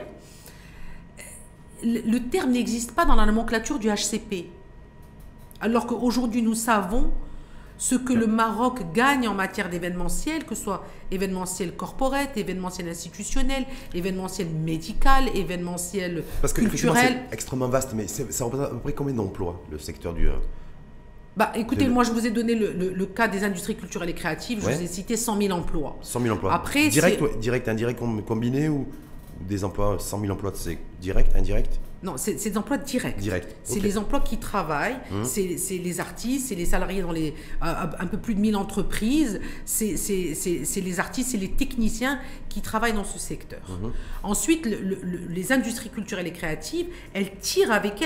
le, le terme n'existe pas dans la nomenclature du H C P. Alors qu'aujourd'hui, nous savons ce que le Maroc gagne en matière d'événementiel, que ce soit événementiel corporate, événementiel institutionnel, événementiel médical, événementiel Parce que culturel. C'est extrêmement vaste, mais ça représente à peu près combien d'emplois, le secteur du... Bah, écoutez, de... moi je vous ai donné le, le, le cas des industries culturelles et créatives, je ouais. vous ai cité cent mille emplois. cent mille emplois. Après, direct, ouais, direct, indirect combiné ou des emplois, cent mille emplois, c'est direct, indirect? Non, c'est des emplois directs. Direct. C'est okay. les emplois qui travaillent, mmh. c'est les artistes, c'est les salariés dans les, euh, un peu plus de mille entreprises, c'est les artistes, c'est les techniciens qui travaillent dans ce secteur. Mmh. Ensuite, le, le, les industries culturelles et créatives, elles tirent avec elles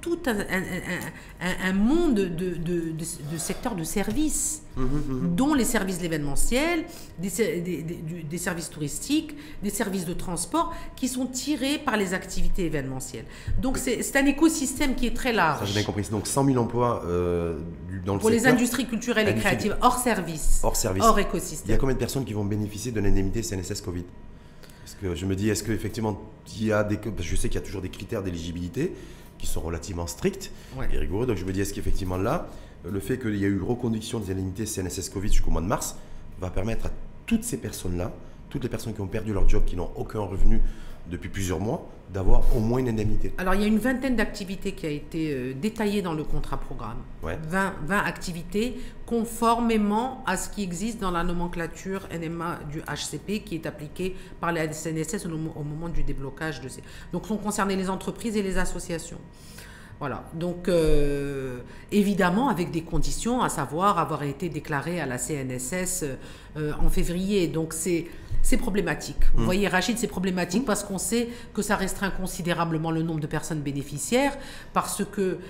tout un, un, un, un monde de, de, de, de secteurs de services, mmh, mmh. dont les services de l'événementiel, des, des, des, des services touristiques, des services de transport, qui sont tirés par les activités événementielles. Donc c'est un écosystème qui est très large. Ça, j'ai bien compris. Donc cent mille emplois euh, dans le Pour secteur. les industries culturelles industrie... et créatives, hors service, hors service, hors écosystème. Il y a combien de personnes qui vont bénéficier de l'indemnité C N S S Covid? Parce que je me dis, est-ce qu'effectivement, il y a des... Parce que je sais qu'il y a toujours des critères d'éligibilité qui sont relativement stricts ouais. et rigoureux. Donc je me dis, est-ce qu'effectivement là, le fait qu'il y a eu reconduction des indemnités C N S S Covid jusqu'au mois de mars va permettre à toutes ces personnes-là, toutes les personnes qui ont perdu leur job, qui n'ont aucun revenu depuis plusieurs mois, d'avoir au moins une indemnité? Alors, il y a une vingtaine d'activités qui a été euh, détaillée dans le contrat programme. Ouais. vingt, vingt activités conformément à ce qui existe dans la nomenclature N M A du H C P qui est appliquée par la C N S S au, au moment du déblocage de ces... Donc, sont concernées les entreprises et les associations. Voilà, donc euh, évidemment avec des conditions, à savoir avoir été déclaré à la C N S S euh, en février. Donc c'est problématique. Vous mmh. voyez Rachid, c'est problématique mmh. parce qu'on sait que ça restreint considérablement le nombre de personnes bénéficiaires, parce que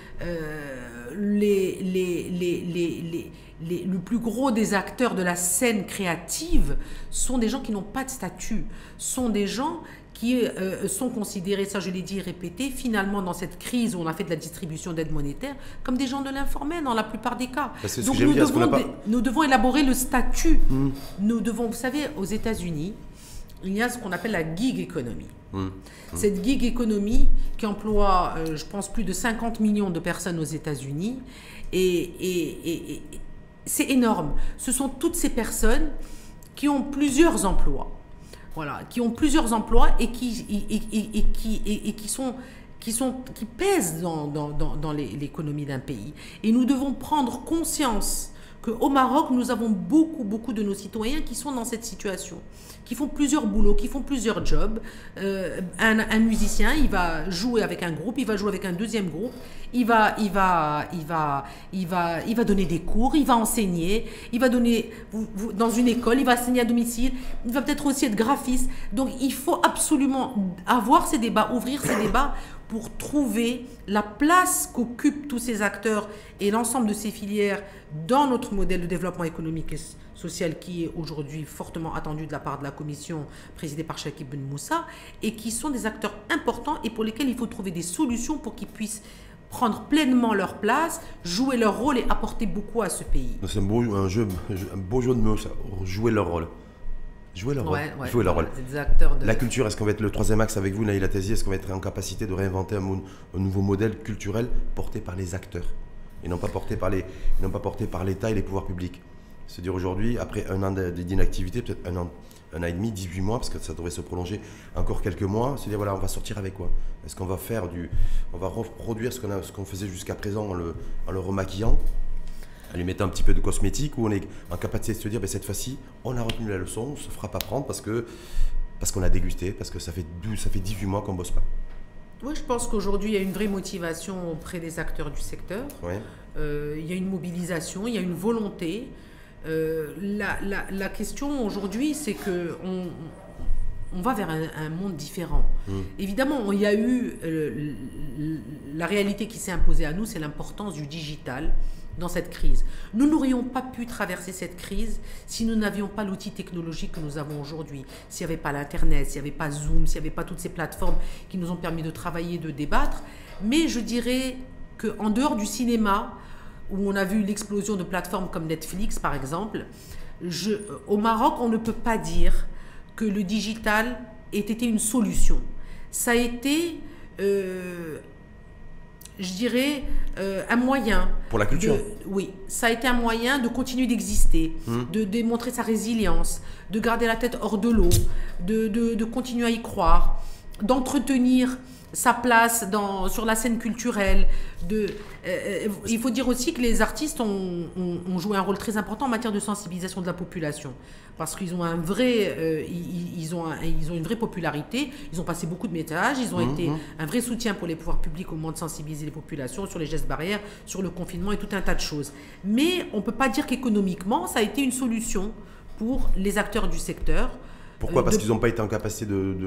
euh, les, les, les, les, les, les, le plus gros des acteurs de la scène créative sont des gens qui n'ont pas de statut, sont des gens qui euh, sont considérés, ça je l'ai dit et répété, finalement dans cette crise où on a fait de la distribution d'aide monétaire, comme des gens de l'informel dans la plupart des cas. Ce Donc que nous, dire, devons, pas... nous devons élaborer le statut. Mmh. Nous devons, vous savez, aux États-Unis, il y a ce qu'on appelle la gig economy. Mmh. Mmh. Cette gig economy qui emploie, euh, je pense, plus de cinquante millions de personnes aux États-Unis, et, et, et, et c'est énorme. Ce sont toutes ces personnes qui ont plusieurs emplois. Voilà, qui ont plusieurs emplois et qui, et, et, et, qui, et, et qui, sont, qui, sont, qui pèsent dans, dans, dans, dans l'économie d'un pays. Et nous devons prendre conscience qu'au Maroc, nous avons beaucoup, beaucoup de nos citoyens qui sont dans cette situation, qui font plusieurs boulots, qui font plusieurs jobs. Euh, un, un musicien, il va jouer avec un groupe, il va jouer avec un deuxième groupe, il va, il va, il va, il va, il va donner des cours, il va enseigner, il va donner vous, vous, dans une école, il va enseigner à domicile, il va peut-être aussi être graphiste. Donc, il faut absolument avoir ces débats, ouvrir ces débats pour trouver la place qu'occupent tous ces acteurs et l'ensemble de ces filières dans notre modèle de développement économique et social qui est aujourd'hui fortement attendu de la part de la commission présidée par Chakib Ben Moussa et qui sont des acteurs importants et pour lesquels il faut trouver des solutions pour qu'ils puissent prendre pleinement leur place, jouer leur rôle et apporter beaucoup à ce pays. C'est un beau, un jeu, un beau jeu de mots, ça. Jouer leur rôle. Jouer leur ouais, rôle. Ouais, Jouer leur voilà, rôle. Des acteurs de... La culture, est-ce qu'on va être le troisième axe avec vous, Naïla Tazi? Est-ce qu'on va être en capacité de réinventer un, un nouveau modèle culturel porté par les acteurs et non pas porté par les, non pas porté par l'État et les pouvoirs publics? C'est-à-dire aujourd'hui, après un an d'inactivité, peut-être un an, un an et demi, dix-huit mois, parce que ça devrait se prolonger encore quelques mois, se dire voilà, on va sortir avec quoi? Est-ce qu'on va faire du, on va reproduire ce qu'on a, ce qu'on faisait jusqu'à présent en le, en le remaquillant, en lui mettant un petit peu de cosmétique, ou on est en capacité de se dire ben, cette fois-ci, on a retenu la leçon, on ne se fera pas prendre parce que parce qu'on a dégusté, parce que ça fait douze, ça fait dix-huit mois qu'on ne bosse pas. Oui, je pense qu'aujourd'hui, il y a une vraie motivation auprès des acteurs du secteur. Ouais. Euh, il y a une mobilisation, il y a une volonté. Euh, la, la, la question aujourd'hui, c'est qu'on on va vers un, un monde différent. Mmh. Évidemment, il y a eu euh, la réalité qui s'est imposée à nous, c'est l'importance du digital dans cette crise. Nous n'aurions pas pu traverser cette crise si nous n'avions pas l'outil technologique que nous avons aujourd'hui. S'il n'y avait pas l'Internet, s'il n'y avait pas Zoom, s'il n'y avait pas toutes ces plateformes qui nous ont permis de travailler, de débattre. Mais je dirais qu'en dehors du cinéma, où on a vu l'explosion de plateformes comme Netflix, par exemple, je, au Maroc, on ne peut pas dire que le digital ait été une solution. Ça a été, euh, je dirais, euh, un moyen... Pour la culture de, Oui, ça a été un moyen de continuer d'exister, mmh. de démontrer sa résilience, de garder la tête hors de l'eau, de, de, de continuer à y croire, d'entretenir sa place dans, sur la scène culturelle. De, euh, il faut dire aussi que les artistes ont, ont, ont joué un rôle très important en matière de sensibilisation de la population. Parce qu'ils ont un vrai, euh, ils, ils, ont un, ils ont une vraie popularité, ils ont passé beaucoup de messages, ils ont mmh, été mmh. un vrai soutien pour les pouvoirs publics au moment de sensibiliser les populations sur les gestes barrières, sur le confinement et tout un tas de choses. Mais on ne peut pas dire qu'économiquement, ça a été une solution pour les acteurs du secteur. Pourquoi? euh, Parce de... qu'ils n'ont pas été en capacité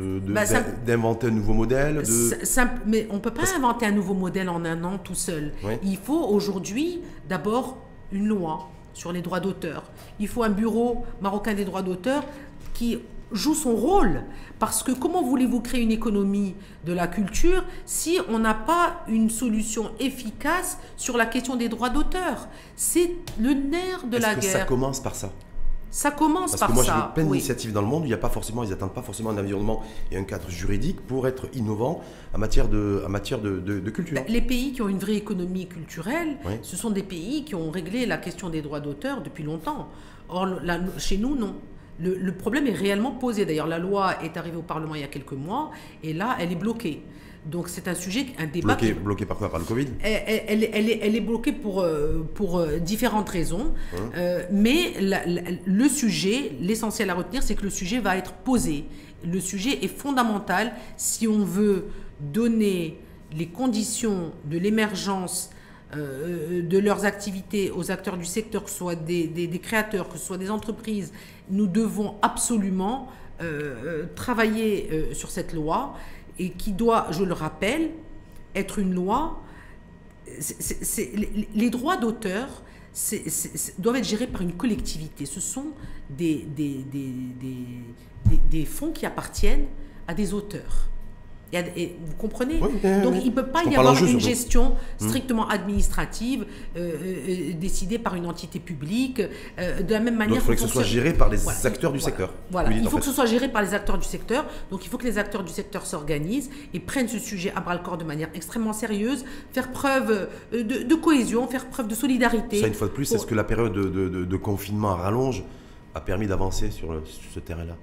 d'inventer bah, un nouveau modèle de... Simple, mais on ne peut pas Parce... inventer un nouveau modèle en un an tout seul. Oui. Il faut aujourd'hui d'abord une loi sur les droits d'auteur. Il faut un bureau marocain des droits d'auteur qui joue son rôle. Parce que comment voulez-vous créer une économie de la culture si on n'a pas une solution efficace sur la question des droits d'auteur? C'est le nerf de la guerre. Est-ce que ça commence par ça? Ça commence Parce par que moi, ça. j'ai vu plein oui. d'initiatives dans le monde où il y a pas forcément, ils n'attendent pas forcément un environnement et un cadre juridique pour être innovants en matière de, en matière de, de, de culture. Ben, les pays qui ont une vraie économie culturelle, oui. ce sont des pays qui ont réglé la question des droits d'auteur depuis longtemps. Or, là, chez nous, non. Le, le problème est réellement posé. D'ailleurs, la loi est arrivée au Parlement il y a quelques mois et là, elle est bloquée. Donc c'est un sujet, un débat... Bloqué, qui... bloqué par quoi? Par le Covid? elle, elle, elle, est, elle est bloquée pour, pour différentes raisons. Hum. Euh, mais la, la, le sujet, l'essentiel à retenir, c'est que le sujet va être posé. Le sujet est fondamental si on veut donner les conditions de l'émergence euh, de leurs activités aux acteurs du secteur, que ce soit des, des, des créateurs, que ce soit des entreprises. Nous devons absolument euh, travailler euh, sur cette loi et qui doit, je le rappelle, être une loi. C'est, c'est, c'est, les, les droits d'auteur c'est, c'est, c'est, doivent être gérés par une collectivité. Ce sont des, des, des, des, des, des fonds qui appartiennent à des auteurs. Et, et, vous comprenez? Oui, euh, Donc il ne peut pas y avoir une gestion strictement administrative euh, euh, décidée par une entité publique. Euh, de la même manière, donc il faudrait que ce soit géré par les voilà. acteurs du voilà. secteur. Voilà, il faut que ce soit géré par les acteurs du secteur. Donc il faut que les acteurs du secteur s'organisent et prennent ce sujet à bras-le-corps de manière extrêmement sérieuse, faire preuve de, de cohésion, faire preuve de solidarité. Ça, une fois de plus, pour... est-ce que la période de, de, de, de confinement à rallonge a permis d'avancer sur, sur ce terrain-là?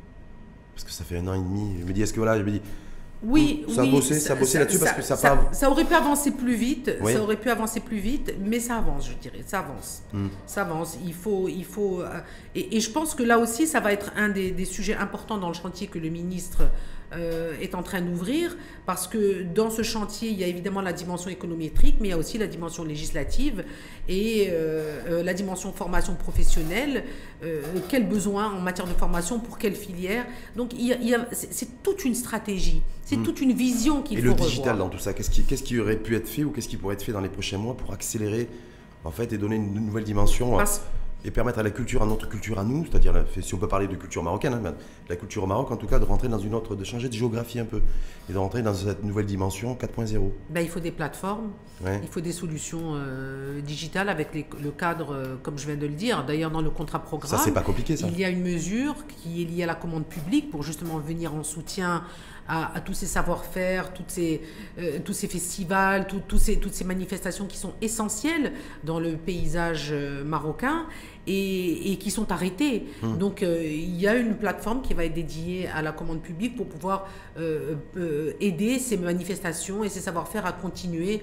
Parce que ça fait un an et demi. Je me dis, est-ce que voilà, je me dis. Oui, ça oui, a bossé, ça a bossé là-dessus parce que ça, ça, pas... ça aurait pu avancer plus vite, oui. ça aurait pu avancer plus vite, mais ça avance, je dirais, ça avance, mm. ça avance. Il faut, il faut, et, et je pense que là aussi, ça va être un des, des sujets importants dans le chantier que le ministre euh, est en train d'ouvrir, parce que dans ce chantier, il y a évidemment la dimension économétrique, mais il y a aussi la dimension législative et euh, euh, la dimension formation professionnelle. Euh, quels besoins en matière de formation pour quelle filière? Donc, il y a, il y a, c'est, c'est toute une stratégie. C'est mmh. toute une vision qu'il faut revoir. Et le digital dans tout ça, qu'est-ce qui, qu'est-ce qui aurait pu être fait ou qu'est-ce qui pourrait être fait dans les prochains mois pour accélérer en fait et donner une nouvelle dimension Parce... et permettre à la culture, à notre culture à nous, c'est-à-dire si on peut parler de culture marocaine, hein, la culture au Maroc en tout cas, de rentrer dans une autre, de changer de géographie un peu et de rentrer dans cette nouvelle dimension quatre point zéro. Ben, il faut des plateformes, ouais. il faut des solutions euh, digitales avec les, le cadre, euh, comme je viens de le dire. D'ailleurs, dans le contrat programme, ça c'est pas compliqué ça. Il y a une mesure qui est liée à la commande publique pour justement venir en soutien à, à tous ces savoir-faire, toutes ces, euh, tous ces festivals, tout, tous ces, toutes ces manifestations qui sont essentielles dans le paysage euh, marocain et, et qui sont arrêtées. Mmh. Donc, euh, il y a une plateforme qui va être dédiée à la commande publique pour pouvoir euh, euh, aider ces manifestations et ces savoir-faire à continuer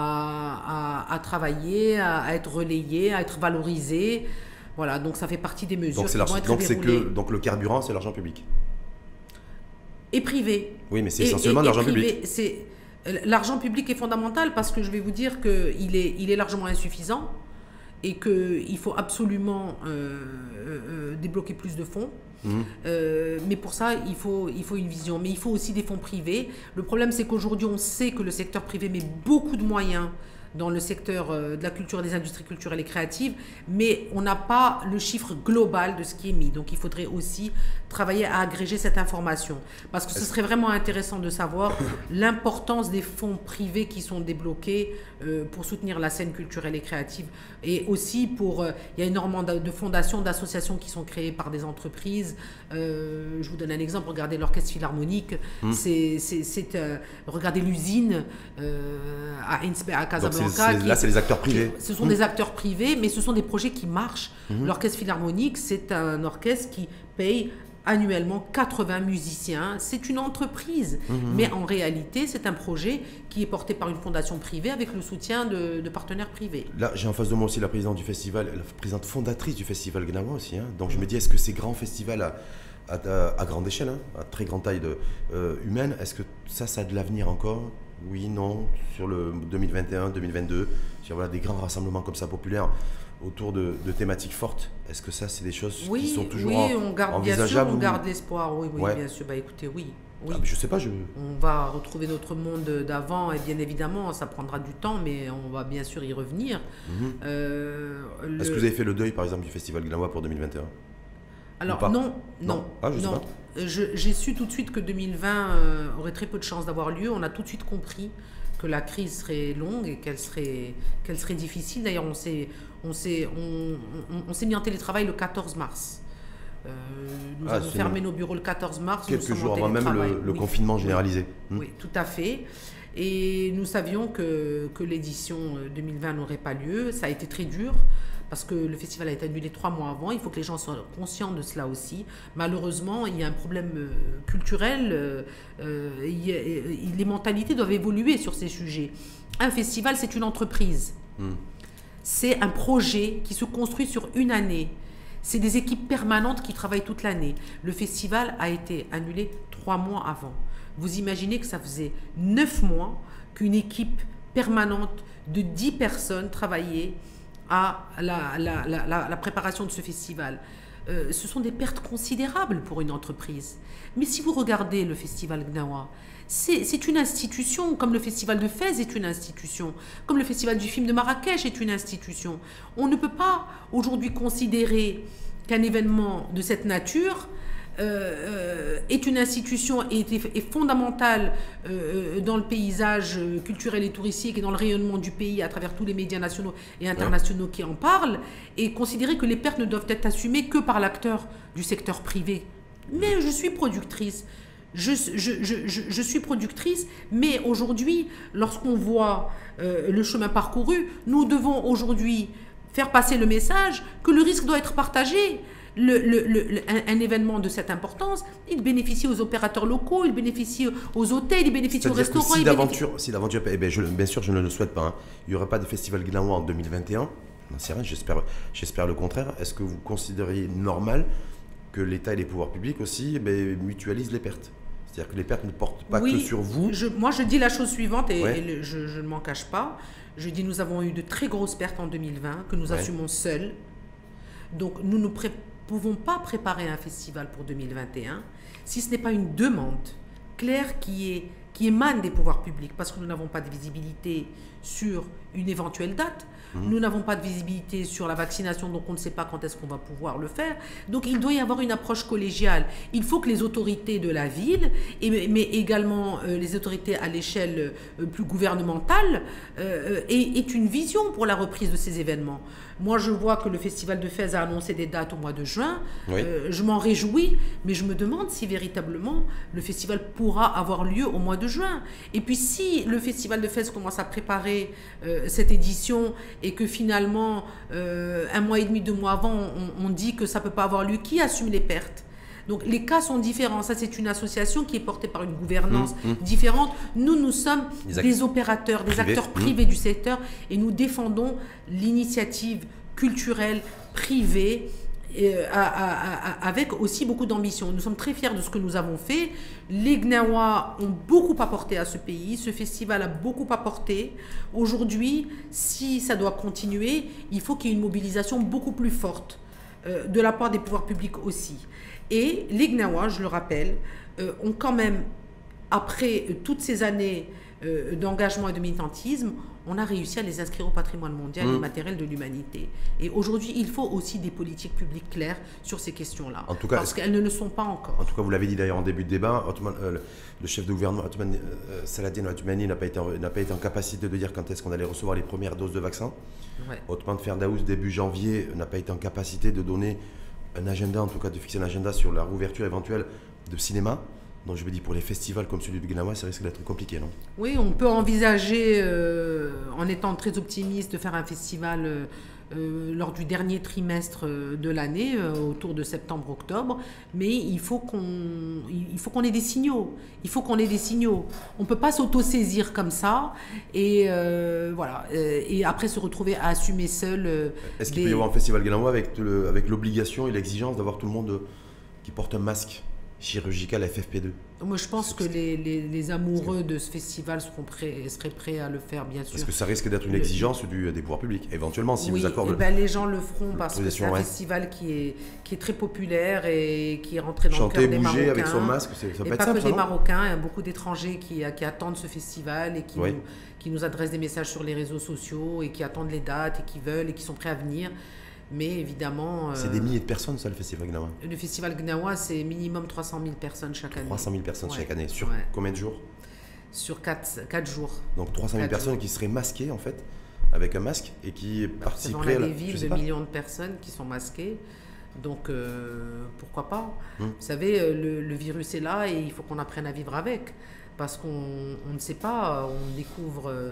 à, à, à travailler, à, à être relayés, à être valorisés. Voilà, donc ça fait partie des mesures donc qui vont être donc c'est déroulées. que donc le carburant, c'est l'argent public. Et privé. Oui, mais c'est essentiellement et, et, l'argent public. C'est, l'argent public est fondamental parce que je vais vous dire qu'il est, il est largement insuffisant et qu'il faut absolument euh, euh, débloquer plus de fonds. Mmh. Euh, mais pour ça, il faut, il faut une vision. Mais il faut aussi des fonds privés. Le problème, c'est qu'aujourd'hui, on sait que le secteur privé met beaucoup de moyens dans le secteur de la culture, des industries culturelles et créatives, mais on n'a pas le chiffre global de ce qui est mis. Donc, il faudrait aussi travailler à agréger cette information. Parce que ce serait vraiment intéressant de savoir l'importance des fonds privés qui sont débloqués euh, pour soutenir la scène culturelle et créative. Et aussi pour... Euh, il y a énormément de fondations, d'associations qui sont créées par des entreprises. Euh, je vous donne un exemple. Regardez l'Orchestre Philharmonique. Mmh. C'est, c'est, c'est, euh, regardez l'usine euh, à, à Casablanca. Donc c'est, c'est, là, c'est les acteurs privés. Qui, ce sont mmh. des acteurs privés, mais ce sont des projets qui marchent. Mmh. L'Orchestre Philharmonique, c'est un orchestre qui paye annuellement quatre-vingts musiciens. C'est une entreprise, mmh. mais en réalité, c'est un projet qui est porté par une fondation privée avec le soutien de, de partenaires privés. Là, j'ai en face de moi aussi la présidente du festival, la présidente fondatrice du festival Gnawa aussi. Hein. Donc je me dis, est-ce que ces grands festivals à, à, à grande échelle, hein, à très grande taille de, euh, humaine, est-ce que ça, ça a de l'avenir encore? Oui, non, sur le deux mille vingt et un, deux mille vingt-deux, sur voilà, des grands rassemblements comme ça populaires autour de, de thématiques fortes. Est-ce que ça, c'est des choses oui, qui sont toujours oui, en, on garde, envisageables? Bien sûr, on ou... garde l'espoir, oui, oui, ouais. bien sûr. Bah écoutez, oui. oui. Ah, je sais pas, je... On va retrouver notre monde d'avant, et bien évidemment, ça prendra du temps, mais on va bien sûr y revenir. Mm-hmm. euh, le... Est-ce que vous avez fait le deuil, par exemple, du Festival Gnawa pour deux mille vingt et un? Alors non, non, non. Ah, je sais pas. J'ai su tout de suite que deux mille vingt euh, aurait très peu de chances d'avoir lieu. On a tout de suite compris que la crise serait longue et qu'elle serait, qu'elle serait difficile. D'ailleurs, on s'est on s'est on, on, on s'est mis en télétravail le quatorze mars. Euh, nous ah, avons fermé nos bureaux le quatorze mars. Quelques jours avant même le, le oui. confinement généralisé. Oui, mmh. oui, tout à fait. Et nous savions que, que l'édition deux mille vingt n'aurait pas lieu. Ça a été très dur parce que le festival a été annulé trois mois avant. Il faut que les gens soient conscients de cela aussi. Malheureusement, il y a un problème euh, culturel. Euh, il y a, les mentalités doivent évoluer sur ces sujets. Un festival, c'est une entreprise. Mmh. C'est un projet qui se construit sur une année. C'est des équipes permanentes qui travaillent toute l'année. Le festival a été annulé trois mois avant. Vous imaginez que ça faisait neuf mois qu'une équipe permanente de dix personnes travaillait à la, la, la, la, la préparation de ce festival. Euh, ce sont des pertes considérables pour une entreprise. Mais si vous regardez le festival Gnawa, c'est une institution, comme le festival de Fès est une institution, comme le festival du film de Marrakech est une institution. On ne peut pas aujourd'hui considérer qu'un événement de cette nature euh, est une institution et est, est fondamentale euh, dans le paysage culturel et touristique et dans le rayonnement du pays à travers tous les médias nationaux et internationaux qui en parlent, et considérer que les pertes ne doivent être assumées que par l'acteur du secteur privé. Mais je suis productrice. Je, je, je, je, je suis productrice, mais aujourd'hui, lorsqu'on voit euh, le chemin parcouru, nous devons aujourd'hui faire passer le message que le risque doit être partagé. Le, le, le, un, un événement de cette importance, il bénéficie aux opérateurs locaux, il bénéficie aux hôtels, il bénéficie aux restaurants. Si d'aventure, bénéficie... si d'aventure, eh bien, bien sûr, je ne le souhaite pas, hein. Il n'y aurait pas de festival Gnawa en deux mille vingt et un. C'est rien, j'espère, j'espère le contraire. Est-ce que vous considériez normal que l'État et les pouvoirs publics aussi eh bien, mutualisent les pertes? C'est-à-dire que les pertes ne portent pas oui, que sur vous. Je, moi, je dis la chose suivante, et, ouais. et le, je, je ne m'en cache pas. Je dis nous avons eu de très grosses pertes en deux mille vingt, que nous ouais. assumons seuls. Donc, nous ne pré pouvons pas préparer un festival pour deux mille vingt et un si ce n'est pas une demande claire qui, est, qui émane des pouvoirs publics, parce que nous n'avons pas de visibilité sur une éventuelle date. Mmh. Nous n'avons pas de visibilité sur la vaccination, donc on ne sait pas quand est-ce qu'on va pouvoir le faire. Donc il doit y avoir une approche collégiale. Il faut que les autorités de la ville, et, mais également euh, les autorités à l'échelle euh, plus gouvernementale, euh, aient, aient une vision pour la reprise de ces événements. Moi, je vois que le Festival de Fès a annoncé des dates au mois de juin. Oui. Euh, je m'en réjouis, mais je me demande si véritablement le festival pourra avoir lieu au mois de juin. Et puis si le Festival de Fès commence à préparer euh, cette édition et que finalement, euh, un mois et demi, deux mois avant, on, on dit que ça ne peut pas avoir lieu, qui assume les pertes? Donc les cas sont différents. Ça, c'est une association qui est portée par une gouvernance mmh, mmh. différente. Nous, nous sommes des opérateurs, des privés. acteurs privés mmh. du secteur, et nous défendons l'initiative culturelle privée euh, à, à, à, avec aussi beaucoup d'ambition. Nous sommes très fiers de ce que nous avons fait. Les Gnawa ont beaucoup apporté à ce pays. Ce festival a beaucoup apporté. Aujourd'hui, si ça doit continuer, il faut qu'il y ait une mobilisation beaucoup plus forte euh, de la part des pouvoirs publics aussi. Et les Gnawa, je le rappelle, euh, ont quand même, après euh, toutes ces années euh, d'engagement et de militantisme, on a réussi à les inscrire au patrimoine mondial mmh. immatériel de l'humanité. Et aujourd'hui, il faut aussi des politiques publiques claires sur ces questions-là, parce qu'elles ne le sont pas encore. En tout cas, vous l'avez dit d'ailleurs en début de débat, Othman, euh, le chef de gouvernement, Othman, euh, Saladin Othmani, n'a pas, pas été en capacité de dire quand est-ce qu'on allait recevoir les premières doses de vaccin. Ouais. Othman Ferdaous, début janvier, n'a pas été en capacité de donner un agenda, en tout cas de fixer un agenda sur la rouverture éventuelle de cinéma. Donc je me dis, pour les festivals comme celui de Gnawa, ça risque d'être compliqué, non? Oui, on peut envisager, euh, en étant très optimiste, de faire un festival euh, euh, lors du dernier trimestre de l'année, euh, autour de septembre-octobre, mais il faut qu'on il faut qu'on ait des signaux. Il faut qu'on ait des signaux. On ne peut pas s'auto-saisir comme ça et, euh, voilà, et après se retrouver à assumer seul. Euh, Est-ce qu'il des... peut y avoir un festival Gnawa avec l'obligation et l'exigence d'avoir tout le monde qui porte un masque? chirurgicale F F P deux. Moi, je pense que les, les, les amoureux de ce festival seront prêts, seraient prêts à le faire, bien sûr. Parce que ça risque d'être une le... exigence du, des pouvoirs publics, éventuellement, si oui, vous accordez. Eh ben, les gens le feront parce que c'est un ouais. festival qui est, qui est très populaire et qui est rentré dans Chanter, le cœur des Marocains. Chanter, bouger avec son masque, ça peut et être pas simple, que des non Marocains, il y a beaucoup d'étrangers qui, qui attendent ce festival et qui, oui. nous, qui nous adressent des messages sur les réseaux sociaux et qui attendent les dates et qui veulent et qui sont prêts à venir. Mais évidemment... C'est euh, des milliers de personnes, ça, le Festival Gnawa. Le Festival Gnawa, c'est minimum trois cent mille personnes chaque année. trois cent mille personnes ouais. chaque année. Sur ouais. combien de jours? Sur quatre jours. Donc trois cent mille personnes jours. qui seraient masquées, en fait, avec un masque, et qui bah, participeraient... On a des villes de millions de personnes qui sont masquées. Donc, euh, pourquoi pas hum. Vous savez, le, le virus est là et il faut qu'on apprenne à vivre avec. Parce qu'on on ne sait pas, on découvre... Euh,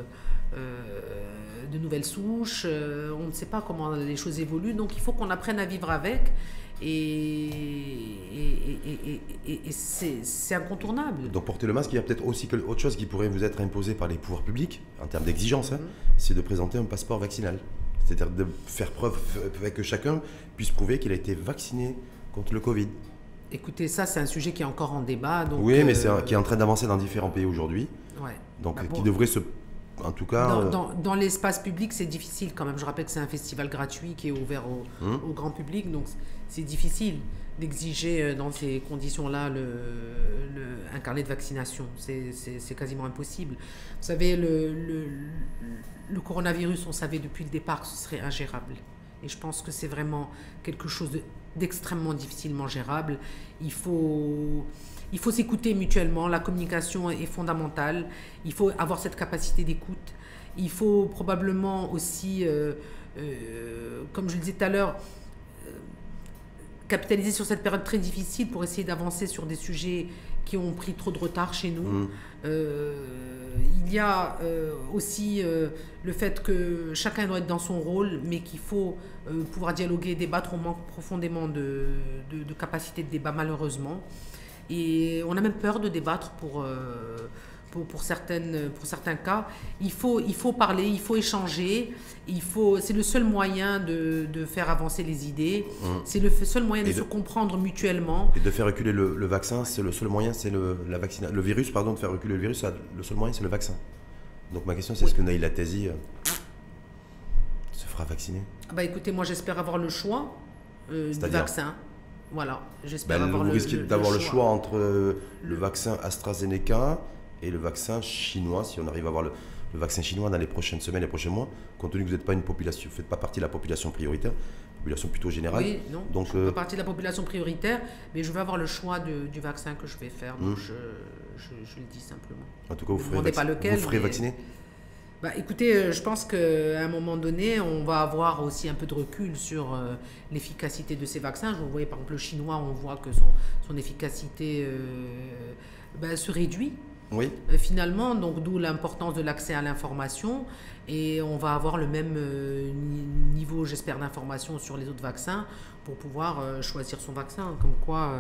Euh, de nouvelles souches, euh, on ne sait pas comment les choses évoluent, donc il faut qu'on apprenne à vivre avec et, et, et, et, et c'est incontournable. Donc porter le masque, il y a peut-être aussi autre chose qui pourrait vous être imposée par les pouvoirs publics en termes d'exigence, hein, mmh. c'est de présenter un passeport vaccinal, c'est-à-dire de faire preuve que chacun puisse prouver qu'il a été vacciné contre le Covid. Écoutez, ça c'est un sujet qui est encore en débat. Donc, oui, mais euh... c'est qui est en train d'avancer dans différents pays aujourd'hui, ouais. donc bah, bon. qui devrait se... En tout cas, dans, euh... dans, dans l'espace public, c'est difficile quand même. Je rappelle que c'est un festival gratuit qui est ouvert au, mmh. au grand public, donc c'est difficile d'exiger dans ces conditions-là le, le, un carnet de vaccination. C'est quasiment impossible. Vous savez, le, le, le coronavirus, on savait depuis le départ que ce serait ingérable. Et je pense que c'est vraiment quelque chose d'extrêmement de, difficilement gérable. Il faut... Il faut s'écouter mutuellement, la communication est fondamentale, il faut avoir cette capacité d'écoute, il faut probablement aussi, euh, euh, comme je le disais tout à l'heure, euh, capitaliser sur cette période très difficile pour essayer d'avancer sur des sujets qui ont pris trop de retard chez nous. Mmh. Euh, il y a euh, aussi euh, le fait que chacun doit être dans son rôle, mais qu'il faut euh, pouvoir dialoguer, débattre. On manque profondément de, de, de capacité de débat, malheureusement. Et on a même peur de débattre pour, euh, pour, pour, certaines, pour certains cas. Il faut, il faut parler, il faut échanger. C'est le seul moyen de, de faire avancer les idées. Mmh. C'est le seul moyen de, de se comprendre mutuellement. Et de faire reculer le, le vaccin, c'est le seul moyen, c'est le, la vaccina, le virus, pardon, de faire reculer le virus, le seul moyen, c'est le vaccin. Donc ma question, c'est oui. est-ce que Naïla Tazi euh, se fera vacciner? Bah écoutez, moi j'espère avoir le choix euh, du vaccin. Voilà, j'espère ben, avoir vous le, risquez d'avoir le, le choix entre euh, le, le vaccin AstraZeneca et le vaccin chinois, si on arrive à avoir le, le vaccin chinois dans les prochaines semaines, les prochains mois, compte tenu que vous n'êtes pas une population, vous faites pas partie de la population prioritaire, population plutôt générale. Oui, non, donc, je ne fais euh, pas partie de la population prioritaire, mais je veux avoir le choix de, du vaccin que je vais faire, donc hum. je, je, je le dis simplement. En tout cas, vous ne ferez, pas lequel, vous ferez mais... vacciner Bah, écoutez, je pense qu'à un moment donné, on va avoir aussi un peu de recul sur euh, l'efficacité de ces vaccins. Vous voyez, par exemple, le chinois, on voit que son, son efficacité euh, bah, se réduit. Oui. Euh, finalement, donc d'où l'importance de l'accès à l'information. Et on va avoir le même euh, niveau, j'espère, d'information sur les autres vaccins pour pouvoir euh, choisir son vaccin. Comme quoi, euh,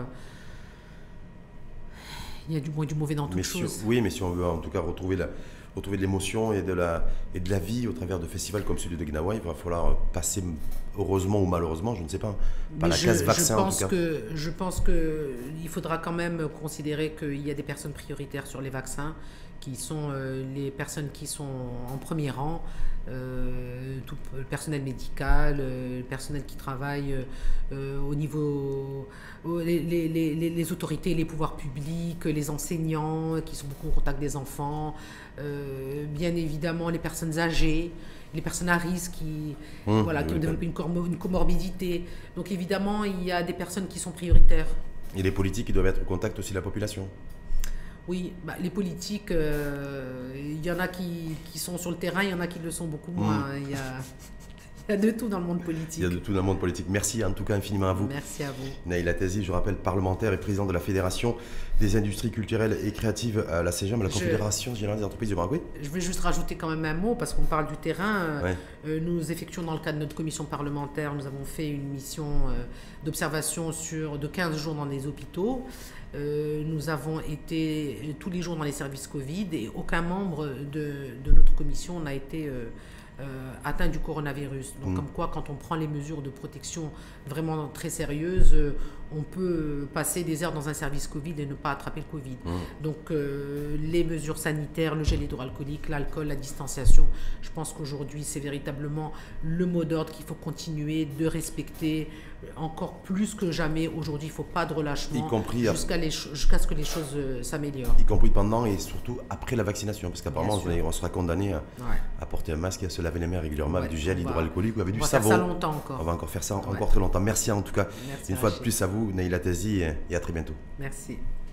il y a du bon et du mauvais dans toutes choses. Si, oui, mais si on veut en tout cas retrouver la... retrouver de l'émotion et, de la, et de la vie au travers de festivals comme celui de Gnawa, il va falloir passer, heureusement ou malheureusement, je ne sais pas, par la case vaccin en tout cas. Que, je pense qu'il faudra quand même considérer qu'il y a des personnes prioritaires sur les vaccins, qui sont euh, les personnes qui sont en premier rang, euh, tout le personnel médical, euh, le personnel qui travaille euh, au niveau, euh, les, les, les, les autorités, les pouvoirs publics, les enseignants qui sont beaucoup en contact des enfants, euh, bien évidemment les personnes âgées, les personnes à risque qui, mmh, voilà, qui ont développé une, une comorbidité. Donc évidemment, il y a des personnes qui sont prioritaires. Et les politiques qui doivent être au contact aussi de la population. Oui, bah, les politiques, euh, il y en a qui, qui sont sur le terrain, il y en a qui le sont beaucoup moins. Mmh. Il y a, il y a de tout dans le monde politique. Il y a de tout dans le monde politique. Merci en tout cas infiniment à vous. Merci à vous. Naïla Tazi, je rappelle, parlementaire et président de la Fédération des industries culturelles et créatives à la C G E M, la Confédération je, Générale des entreprises du Maroc. Je vais juste rajouter quand même un mot, parce qu'on parle du terrain. Ouais. Euh, nous effectuons dans le cadre de notre commission parlementaire, nous avons fait une mission euh, d'observation sur de quinze jours dans les hôpitaux. Euh, nous avons été tous les jours dans les services Covid et aucun membre de, de notre commission n'a été euh, euh, atteints du coronavirus. Donc, mmh. comme quoi, quand on prend les mesures de protection vraiment très sérieuses, euh, on peut passer des heures dans un service Covid et ne pas attraper le Covid. Mmh. Donc, euh, les mesures sanitaires, le gel hydroalcoolique, l'alcool, la distanciation, je pense qu'aujourd'hui, c'est véritablement le mot d'ordre qu'il faut continuer de respecter encore plus que jamais. Aujourd'hui, il ne faut pas de relâchement jusqu'à jusqu'à ce que les choses euh, s'améliorent. Y compris pendant et surtout après la vaccination, parce qu'apparemment, on, on sera condamné à, ouais. à porter un masque et à se laver les mains régulièrement ouais, avec du gel hydroalcoolique ou avec du savon. On va faire ça longtemps encore. On va encore faire ça ouais. encore très longtemps. Merci en tout cas. Merci Une fois de plus à vous, Naïla Tazi, et à très bientôt. Merci.